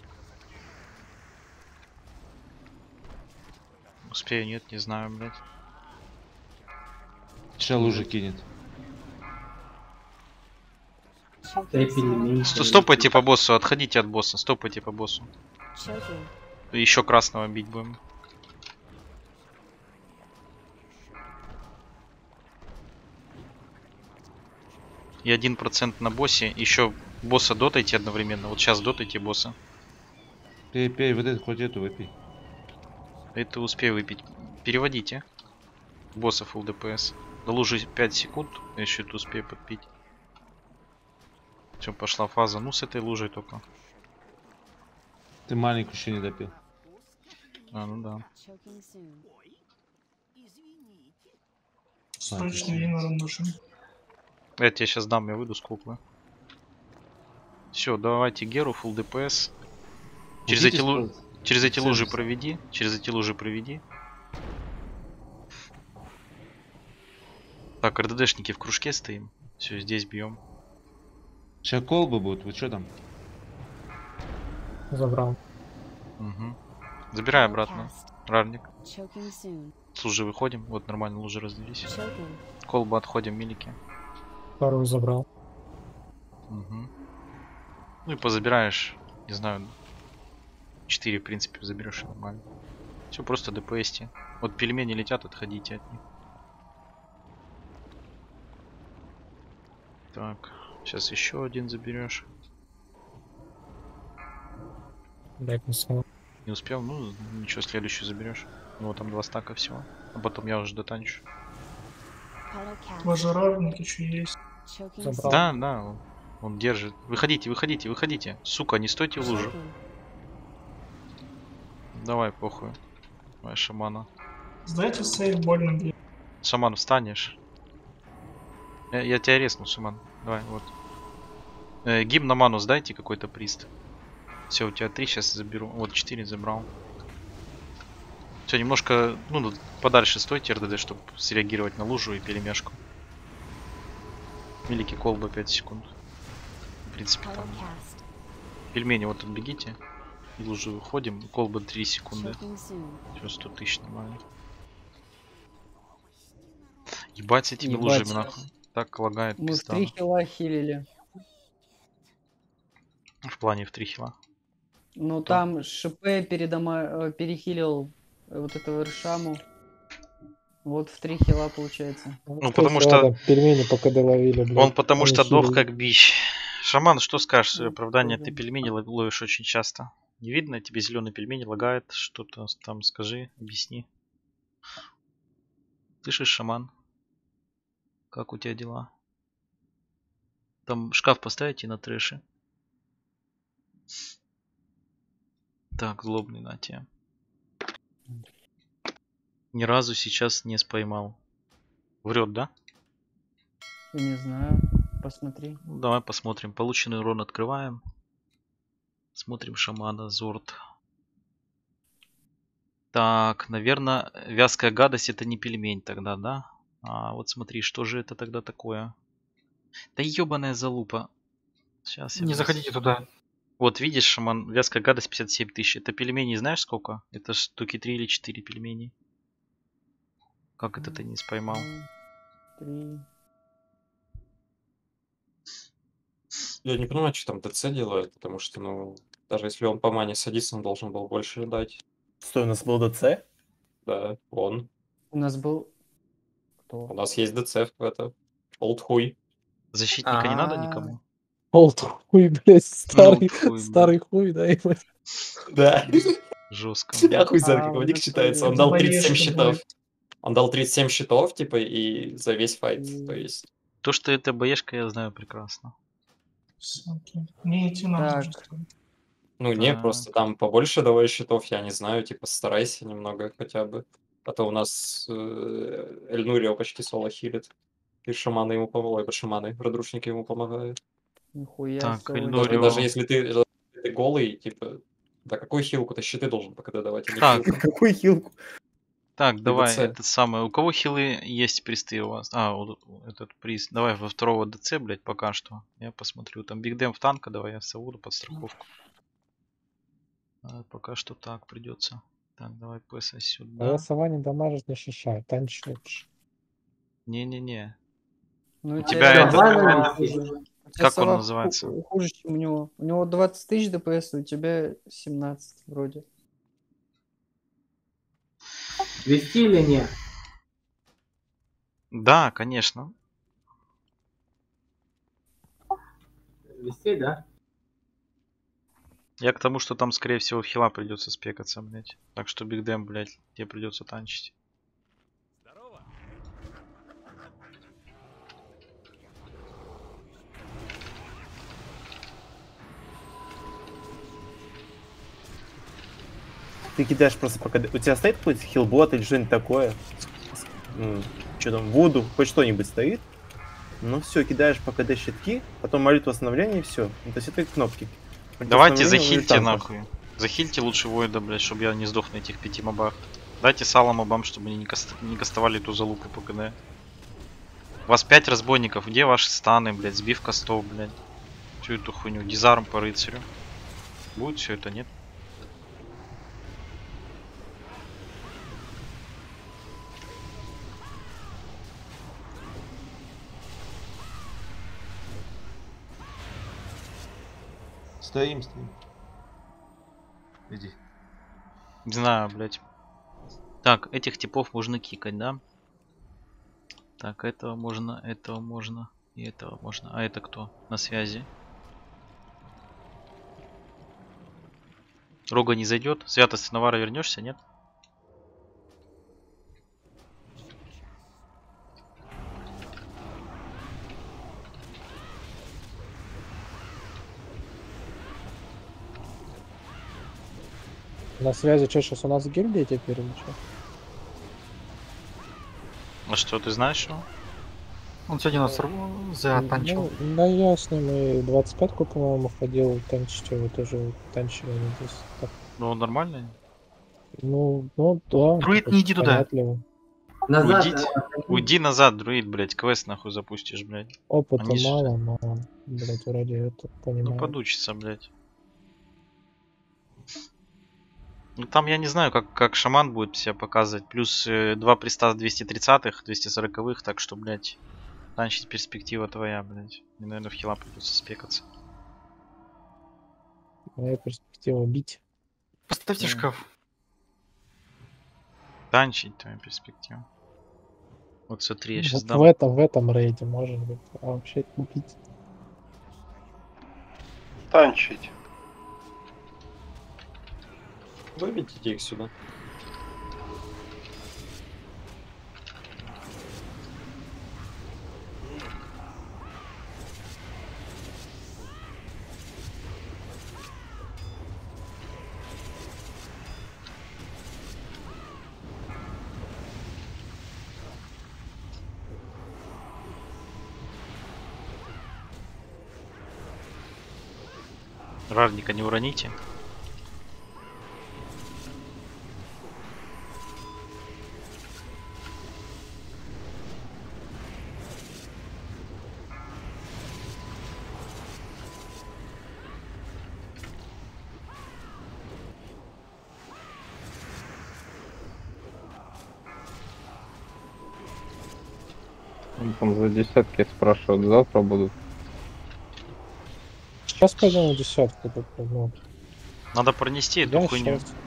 Успею, нет, не знаю, блядь. Сейчас лужи кинет. Стопайте по боссу, отходите от босса, стопайте по боссу. Еще красного бить будем. И 1% на боссе. Еще босса дотайте одновременно. Вот сейчас дотайте босса. Пей, вот это, хоть эту выпей. Это успею выпить. Переводите. Босса full ДПС. До лужи 5 секунд. Еще это успею подпить. Все, пошла фаза. Ну, с этой лужей только. Ты маленькую еще не допил. А, ну да. Срочно Инором нужен. Я тебе сейчас дам, я выйду с куклы. Все, давайте Геру, full ДПС. Через эти лужи проведи. Через эти лужи проведи. Так, РДДшники в кружке стоим. Все, здесь бьем. Сейчас колбы будут, вы что там? Забрал. Угу. Забирай обратно. Рарник. С лужи выходим. Вот нормально лужи разделись. Колбы отходим, милики. Вторую забрал. Угу. Ну и позабираешь, не знаю, 4 в принципе заберешь нормально. Все, просто ДПСьте. Вот пельмени летят, отходите от них. Так, сейчас еще один заберешь. Не успел, ну ничего, следующий заберешь. У него там 2 стака всего. А потом я уже дотанчу. Пожарарник еще есть. Да, да, он держит. Выходите, выходите, выходите. Сука, не стойте в лужу. Давай, похуй. Давай, шамана. Знаете, сейф больно бьет. Шаман, встанешь. Я тебя резну, шаман. Давай, вот. Гимн на ману сдайте какой-то прист. Все, у тебя 3 сейчас заберу. Вот 4 забрал. Все, немножко, ну, подальше стойте РДД, чтобы среагировать на лужу и перемешку. Милики колба 5 секунд. В принципе, там. Пельмени вот тут бегите. И лужу выходим. Колба 3 секунды. Все, 100 тысяч нормально. Ебать с этими лужами, нахуй. Так лагает, Мы пизда. в 3 хила хилили. В плане в 3 хила. Ну там ШП перехилил вот этого Ршаму. Вот в 3 хила получается. Ну потому что... Пельмени пока доловили, блядь. Он потому что дох как бич. Шаман, что скажешь в свое оправдание? Ты пельмени ловишь очень часто. Не видно, тебе зеленые пельмени лагает. Что-то там скажи, объясни. Слышишь, шаман? Как у тебя дела? Там шкаф поставите на трэше. Так, злобный на тебе. Ни разу сейчас не споймал. Врет, да? Я не знаю. Посмотри. Ну, давай посмотрим. Полученный урон открываем. Смотрим шамана, Зорд. Так, наверное, вязкая гадость это не пельмень тогда, да? А вот смотри, что же это тогда такое? Да ебаная залупа. Сейчас Не заходите туда. Вот видишь, шаман, вязкая гадость 57 тысяч. Это пельмени знаешь сколько? Это штуки 3 или 4 пельменей. Как это ты не споймал? 3. Я не понимаю, что там ДЦ делает, потому что, ну, даже если он по мане садится, он должен был больше дать. Стой, у нас был ДЦ? Да, он. У нас был... Кто? У нас есть ДЦ в это. Олд хуй. Защитника не надо никому? Олд хуй, блядь, старый, хуй, старый хуй, да, ебать. Да. Жестко. Я хуй знаю, как его ник считается. Он дал 37 щитов. Он дал 37 щитов, типа, и за весь файт, то есть. То, что это боешка, я знаю прекрасно. Не идти надо. Ну, не, Так. просто там побольше давай щитов, я не знаю, типа, старайся немного хотя бы. А то у нас Эльнурио почти соло хилит. И шаманы ему помогают, шаманы, продручники ему помогают. Нихуя Так, себе. Эльнурио. Даже если ты голый, типа, да какую хилку? Ты щиты должен пока давать, а не Так. хилку. Какую хилку? Так, давай, ДЦ. это самое. У кого хилы есть присты у вас? А, вот этот приз. Давай во второго ДЦ, блять, пока что. Я посмотрю. Там Бигдем в танка, давай я совуду под страховку. Пока что так придется. Так, давай пэса сюда. Голосование дамажит, не ощущаю. Танчишь. Не-не-не. Ну, У у тебя тебя это... сова Как он сова называется? Хуже, чем у него. У него 20 тысяч ДПС, у тебя 17 вроде. Вести или нет? Да, конечно. Вести, да? Я к тому, что там, скорее всего, в хила придется спекаться, блять. Так что Бигдем, блять, тебе придется танчить. Ты кидаешь просто пока... У тебя стоит какой-то хилбот или что-нибудь такое? Ну, что там, Вуду, хоть что-нибудь стоит? Ну все, кидаешь по КД щитки, потом молитву восстановления и все. Ну, то есть это кнопки. Давайте Восстановление захильте или нахуй. Захильте лучше Войда, блять, чтобы я не сдох на этих 5 мобах. Дайте сало мобам, чтобы они не кастовали эту залупу по КД. У вас 5 разбойников, где ваши станы, блять, сбив кастов, блять. Всю эту хуйню, дизарм по рыцарю. Будет все это, нет? Стоим. Иди. Не знаю, блять. Так, этих типов можно кикать, да? Так, этого можно и этого можно. А это кто? На связи. Рога не зайдет. Святость Навара вернешься, нет? На связи что, сейчас у нас в гильдии теперь или что? А что, ты знаешь что? Он сегодня нас затанчил. Ну, да, ясно, мы 25-ку, по-моему, ходил танчить, его тоже танчили они здесь. Так. Ну, он нормальный? Ну, да. Друид, не иди туда. Уйди назад, друид, блять, квест нахуй запустишь, блять. Опыта Они мало, но, блять, вроде это понимаю. Ну, подучится, блять. Ну, там я не знаю, как шаман будет себя показывать. Плюс 2 приста 230-х, 240-х, так что, блять, танчить перспектива твоя, блять. Мне, наверное, в хила придется спекаться. Моя перспектива бить. Поставьте шкаф. Танчить твоя перспектива. Вот смотри, я сейчас Вот дам. в этом рейде может быть. А вообще бить. Танчить. Выведите их сюда. Рарника не уроните. Он там за десятки спрашивают, завтра будут. Сейчас пойдем на десятку. Ну. Надо пронести эту хуйню. Сейчас.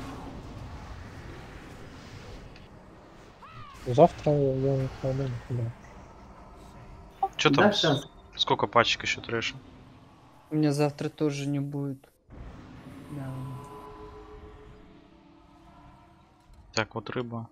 Завтра я не пойду никуда. Чё там? Да, сейчас. Сколько пачек еще трэша? У меня завтра тоже не будет. Да. Так, вот рыба.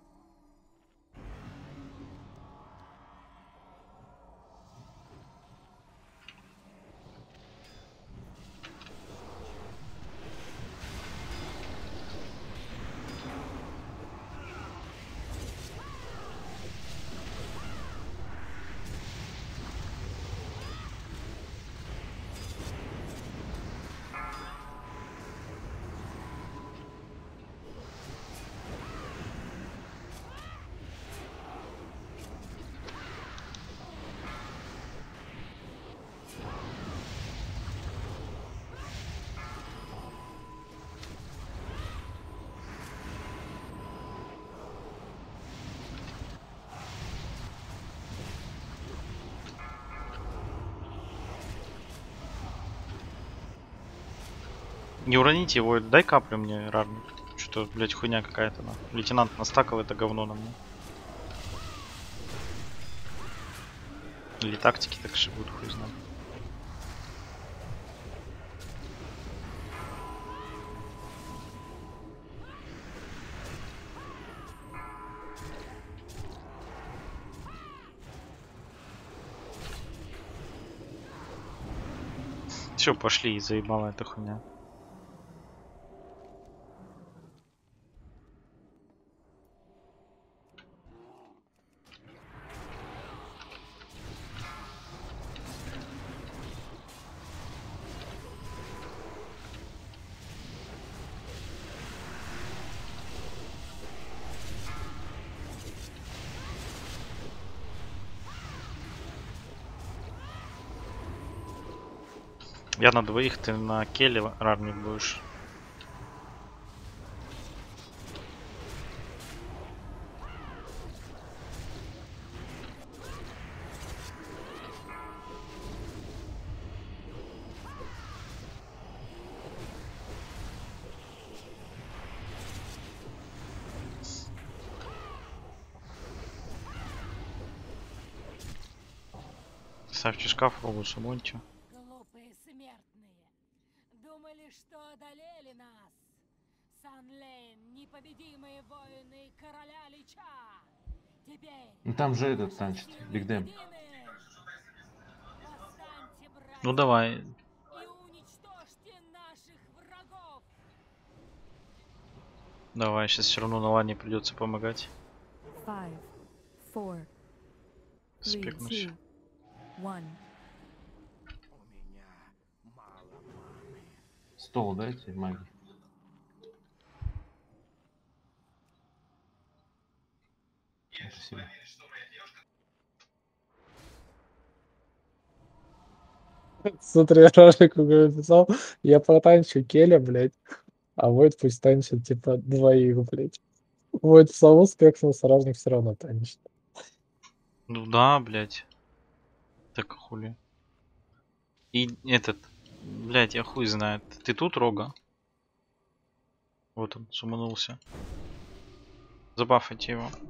Не уроните его, дай каплю мне, Рарник. Что-то, блять, хуйня какая-то. Лейтенант настакал это говно на мне. Или тактики так же будут, хуй знает. Все, пошли, заебала эта хуйня. Я на двоих, ты на Келли, Рарник будешь. Ставьте шкаф, лучше монтю. Глупые смертные. Думали, что одолели нас. Санлейн, непобедимые воины короля Лича. Теперь... Ну там же этот танчит, Биг Дэм. Ну давай. И уничтожьте наших врагов. Давай, сейчас все равно на лане придется помогать. 5, 4, 3, Спекнусь. 2, 1. Стол дайте, маги. Спасибо. Смотри, Рашику написал, я потанчу Келя, блядь, а Войт пусть танчит, типа, двоих, блядь. Войт саму спекнул, сражник все равно танчит. Ну да, блять. Так хули. И этот, блять, я хуй знает. Ты тут, Рога? Вот он, суманулся. Забафайте его.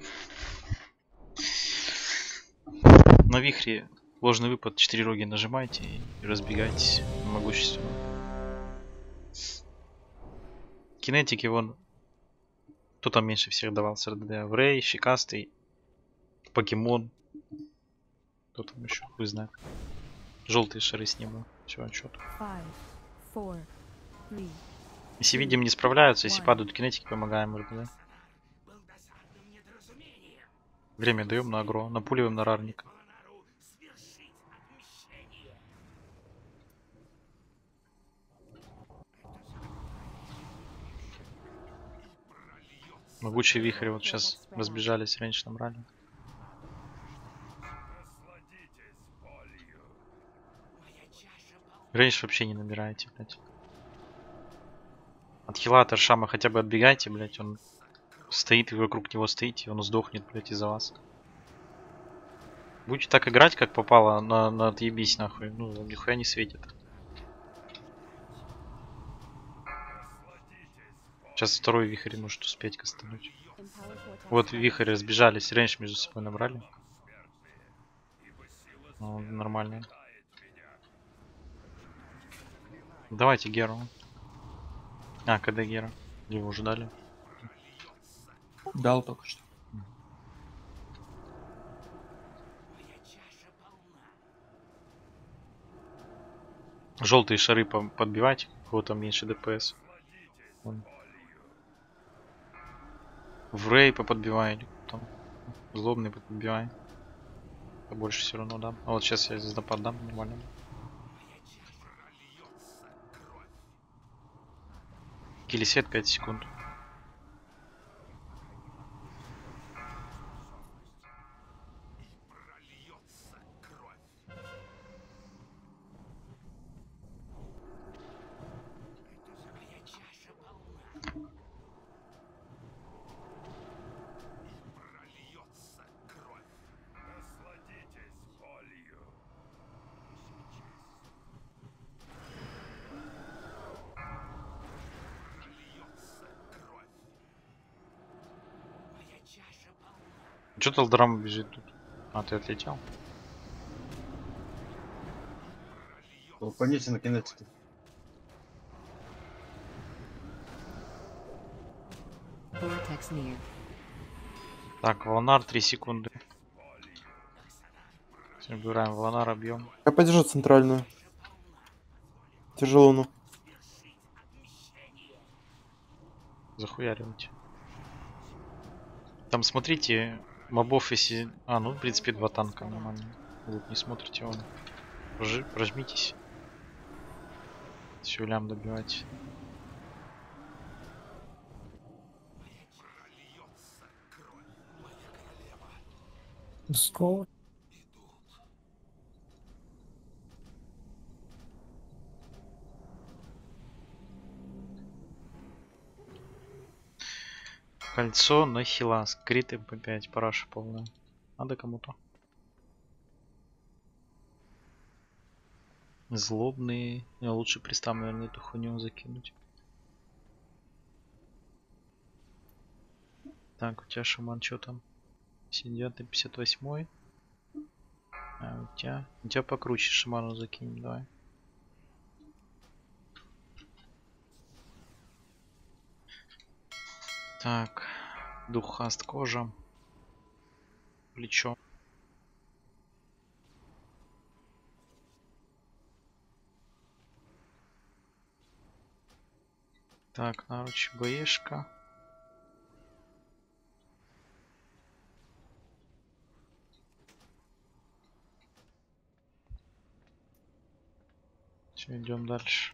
На вихре ложный выпад 4 роги нажимайте и разбегайтесь могущественно. Кинетики вон. Кто там меньше всех давал с РДД? Врей, Щекастый, Покемон. Кто там еще? Хуй знает. Желтые шары сниму. Все, отчет. 5, 4, 3. Если видим не справляются, если падают кинетики, помогаем РДД. Время даем на агро, напуливаем на Рарника. Могучий вихрь вот сейчас разбежались, раньше набрали. Рейндж вообще не набираете, блядь. От хила от Аршама хотя бы отбегайте, блядь. Он стоит, и вы вокруг него стоите, и он сдохнет, блядь, из-за вас. Будете так играть, как попало, на отъебись нахуй. Ну, нихуя не светит. Сейчас второй вихрь может успеть кастануть. Вот вихрь разбежались, рейндж между собой набрали. Ну, нормально. Давайте Геру. А, когда Гера? Его уже дали? Дал только что. Желтые шары подбивайте, у кого там меньше ДПС. Вон. В рейпа подбивай, или там злобный подбивай. Побольше все равно дам. А вот сейчас я здесь поддам нормально. Килисет 5 секунд. Че Талдрам бежит тут? А, ты отлетел? Упаните на кинетике. Так, волнар 3 секунды. Убираем волнар, объем. Я подержу центральную. Тяжело, ну. Захуяривайте. Там смотрите, мобов если... А, ну в принципе 2 танка нормально. Вы не смотрите он. Прожмитесь. Все, лям добивать. Скоро. Кольцо на хила, скриты P5, параша полная. Надо кому-то. Злобные. Я лучше пристав, наверное, эту хуйню закинуть. Так, у тебя шаман что там? 59-й, 58-й. А у тебя покруче шаману закинем, давай. Так, духаст кожа. Плечо. Так, наруч боешка. Все, идем дальше.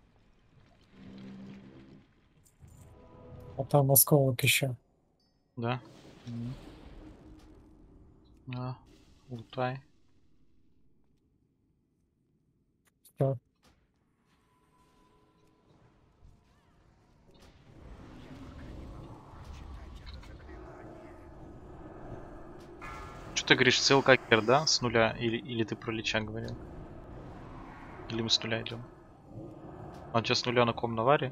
А там осколок еще. Да. А, лутай. Все. Что ты говоришь, целкакер, да? С нуля? Или ты про Лича говорил? Или мы с нуля идем? А сейчас с нуля на ком, на варе?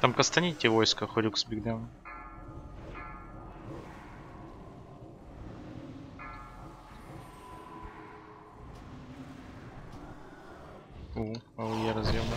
Там кастаните войска, Хорюк с Бигдемом. АУЕ разъема.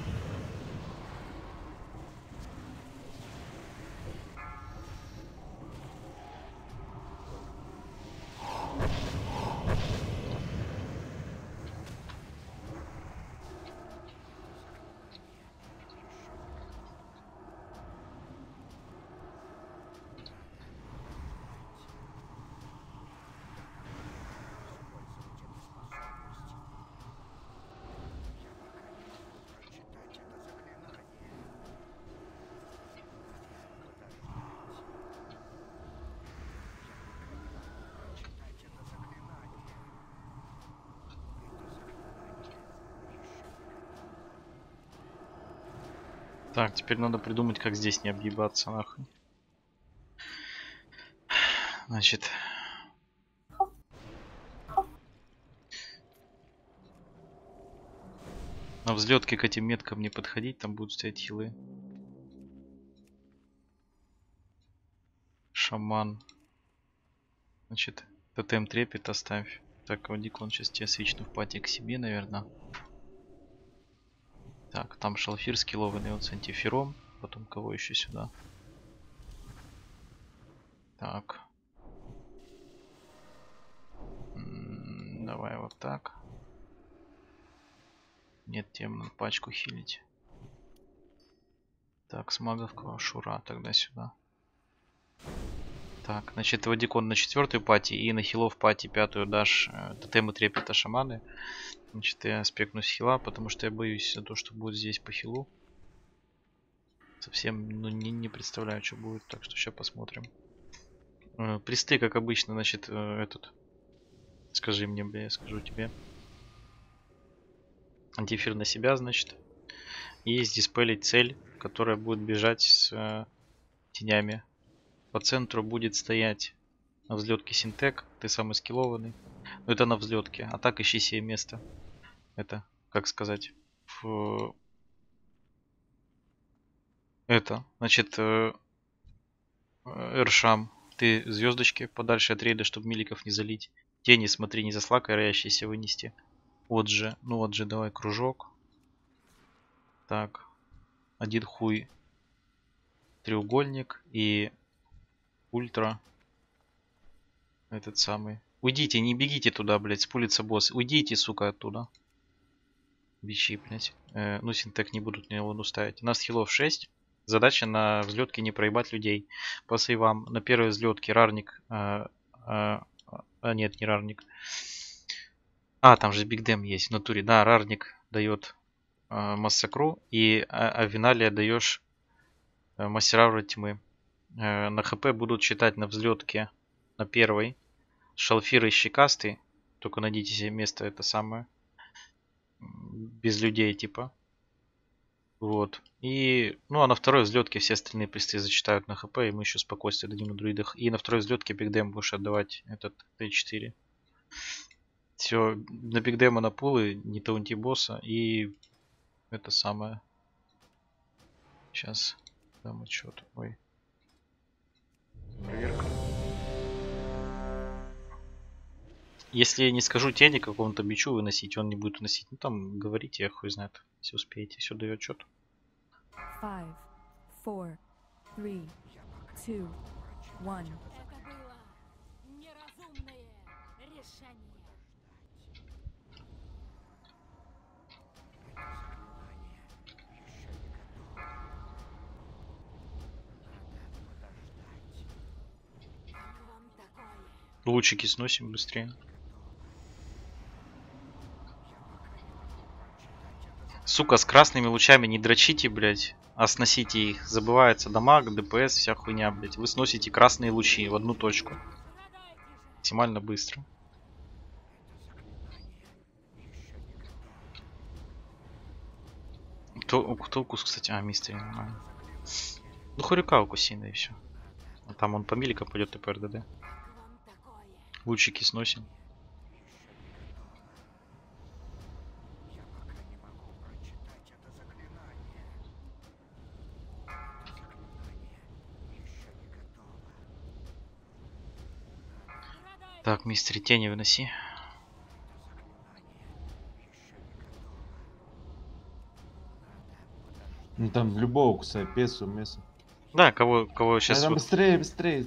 Так, теперь надо придумать, как здесь не объебаться, нахуй. Значит. На взлетке к этим меткам не подходить, там будут стоять хилы. Шаман. Значит, тотем трепет оставь. Так, Вадик, сейчас тебя свичну в пати к себе, наверное. Так, там шалфир скиллованный вот с антифером. Потом кого еще сюда? Так. Давай вот так. Нет тем на пачку хилить. Так, с магов Шура тогда сюда. Так, значит, Вадикон на 4-ю пати и на хилов пати 5-ю дашь тотемы трепета шаманы. Значит, я спекну с хила, потому что я боюсь за то, что будет здесь по хилу. Совсем не представляю, что будет, так что сейчас посмотрим. Присты, как обычно, значит, этот. Скажи мне, бля, я скажу тебе. Антифир на себя, значит. И диспелить цель, которая будет бежать с тенями. По центру будет стоять на взлетке Синтек. Ты самый скиллованный. Но это на взлетке. А так ищи себе место. Это, как сказать, это, значит, Эршам. Ты звездочки подальше от рейда, чтобы миликов не залить. Тени, смотри, не заслакай, роящиеся вынести. Вот же, ну вот же, давай кружок. Так, один хуй. Треугольник и ультра. Этот самый. Уйдите, не бегите туда, блядь, спулится босс. Уйдите, сука, оттуда. Бичи, блядь. Ну, Синтек не будут на него ставить. У нас хилов 6. Задача на взлетке не проебать людей. По сейвам. На первой взлетке рарник. Нет, не рарник. Там же Бигдем есть в натуре. Да, рарник дает массакру. И Авиналия даешь мастера тьмы. На хп будут считать на взлетке на первой. Шалфиры щекастый. Только найдите себе место, это самое. Без людей, типа. Вот. И, ну, а на второй взлетке все остальные присты зачитают на хп, и мы еще спокойствие дадим на друидах. И на второй взлетке Бигдем будешь отдавать этот Т4. Все, на Бигдема на пулы, не таунти босса, и это самое. Сейчас дам отчет. Ой. Проверка. Если я не скажу тени какому-то бичу выносить, он не будет выносить. Ну там говорите, я хуй знает, если успеете. Все, даю отчет. 5, 4, 3, 2, 1. Лучики сносим быстрее. Сука, с красными лучами не дрочите, блядь, а сносите их. Забывается дамаг, ДПС, вся хуйня, блядь. Вы сносите красные лучи в одну точку. Максимально быстро. Кто укус, кстати? Мистер, нормально. Ну, Хорюка укуси, да и все. А там он по милика пойдет и по РДД. Лучики сносим. Так, мистер, тени выноси. Ну там любого кусай, песу, месу. Да, кого сейчас Там вот... быстрее, быстрее.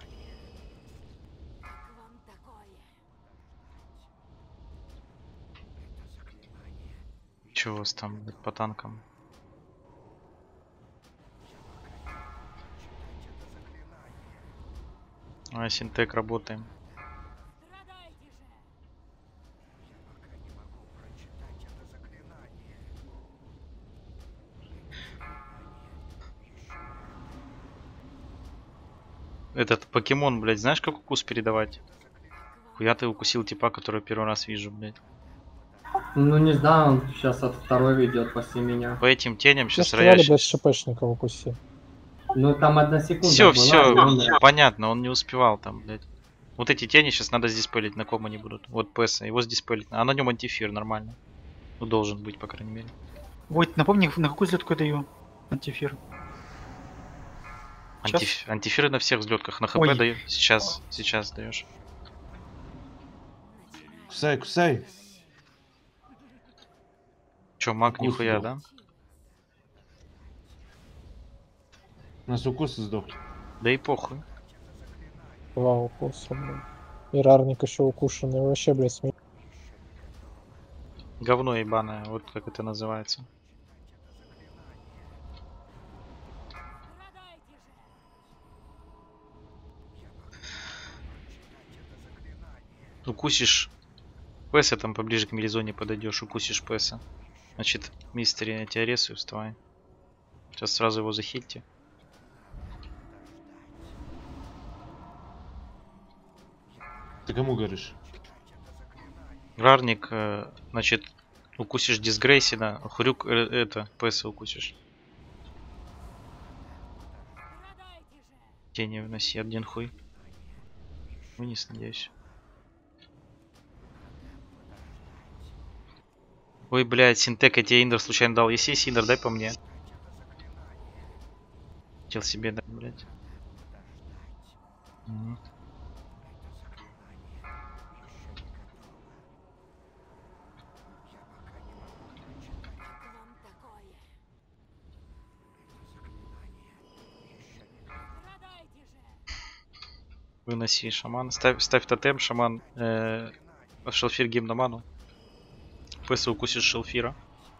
Чего у вас там блядь, по танкам? А, синтек работаем. Этот покемон, блядь, знаешь, как укус передавать? Хуя ты укусил типа, который первый раз вижу, блядь. Ну не знаю, он сейчас от второй идет после меня. По этим теням сейчас Сейчас роящий. роящий. Без ШПшника укуси. Ну там 1 секунда Все, была, все, и он- понятно, он не успевал там, блядь. Вот эти тени сейчас надо здесь пылить, на ком они будут. Вот ПС, его здесь пылить. А на нем антифир нормально. Ну должен быть, по крайней мере. Войт, напомни, на какую взлетку я даю антифир? Антифиры на всех взлетках, на ХП Ой. даю. Сейчас даешь. Кусай, кусай. Че, маг Укус нихуя, сдох. да? У нас укусы сдохли. Да и похуй. 2 укуса, блин. И рарник еще укушенный. Вообще, блядь, смех. Говно ебаное, вот как это называется. Укусишь ПС, там поближе к мелизоне подойдешь, укусишь ПС. Значит, мистери, я тебя рисую, вставай. Сейчас сразу его захильте. Ты кому говоришь? Рарник, значит, укусишь Дисгрейсина, Хрюк, это, ПС укусишь. Тени вноси, один хуй. Вниз, надеюсь. Ой, блядь, синтек, я тебе Индер случайно дал. Если есть Индер, дай по мне. Хотел себе дать, блядь. Мгм. Выноси шаман. Ставь тотем, шаман. Шелфир гимноману. ПС укусишь шелфира.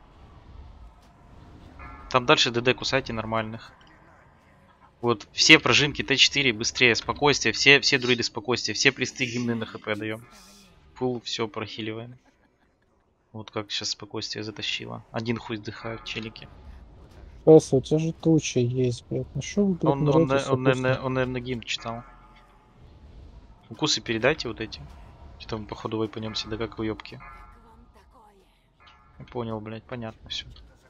Там дальше ДД кусайте нормальных. Вот все прожимки Т4 быстрее, спокойствие, все друиды спокойствия, все присты гимны на ХП даем. Фул, все прохиливаем. Вот как сейчас спокойствие затащило. Один хуй вздыхают челики. ПС, у тебя же туча есть, блядь. Ну шо вы, блядь, Он, наверное, гимн читал. Укусы передайте вот эти. Что мы походу вайпанемся, да как уёбки. Я понял, блядь, понятно все.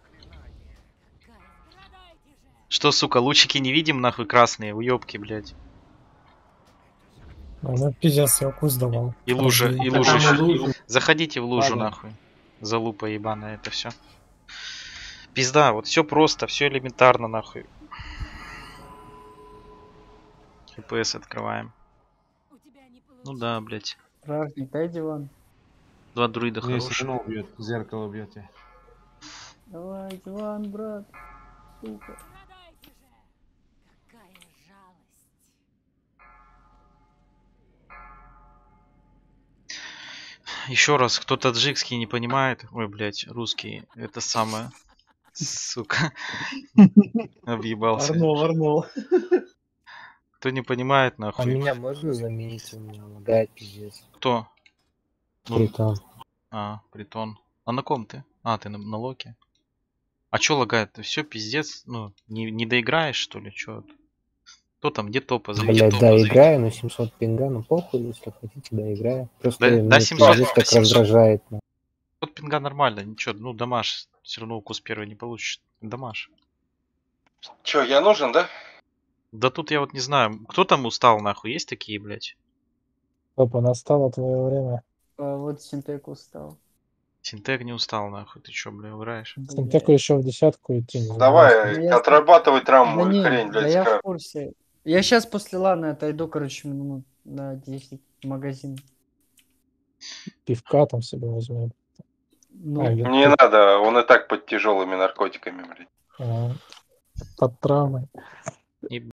Что, сука, лучики не видим, нахуй, красные, уёбки, блядь. Ну, пиздец, я укус давал. И лужа, и Там лужа еще. лужа. Заходите в лужу, Ладно. нахуй. Залупа ебаная, это все. Пизда, вот все просто, все элементарно, нахуй. ХПС открываем. Ну да, блядь. Рарник, дай диван. Два друида Мне хороших. сигнал бьет, зеркало бьете. Давай, диван, брат. Сука. Еще раз, кто таджикский не понимает. Ой, блядь, русский. Это самое. Сука. Объебался. Арнул. Кто не понимает, А нахуй. меня можно заменить? У меня лагает пиздец. Кто? Ну, Притон. Притон. А на ком ты? А, ты на локе. А чё лагает? Ты все пиздец? Ну, не доиграешь, что ли? Чё? Кто там? Где топа? Зовите Блять, топа, да, зовите. играю, но 700 пинга, ну похуй, если хотите, да, играю. Просто Да, меня 700, пиздец как 700. раздражает. Ну. Вот пинга нормально, ничего, ну дамаж. Все равно укус первый не получишь. Дамаж. Чё, я нужен, да? Да тут я вот не знаю. Кто там устал, нахуй? Есть такие, блядь? Опа, настало твое время. Вот синтек устал. Синтек не устал, нахуй. Ты чё, бля, играешь? Синтеку еще в десятку идти. не Давай, Да я- отрабатывай травму, Да не, хрень, да блядь, я в как. курсе. Я сейчас после лана отойду, короче, минут на 10. в магазин. Пивка там себе возьмем. Ну, Не надо, он и так под тяжелыми наркотиками, блядь. Под травмой.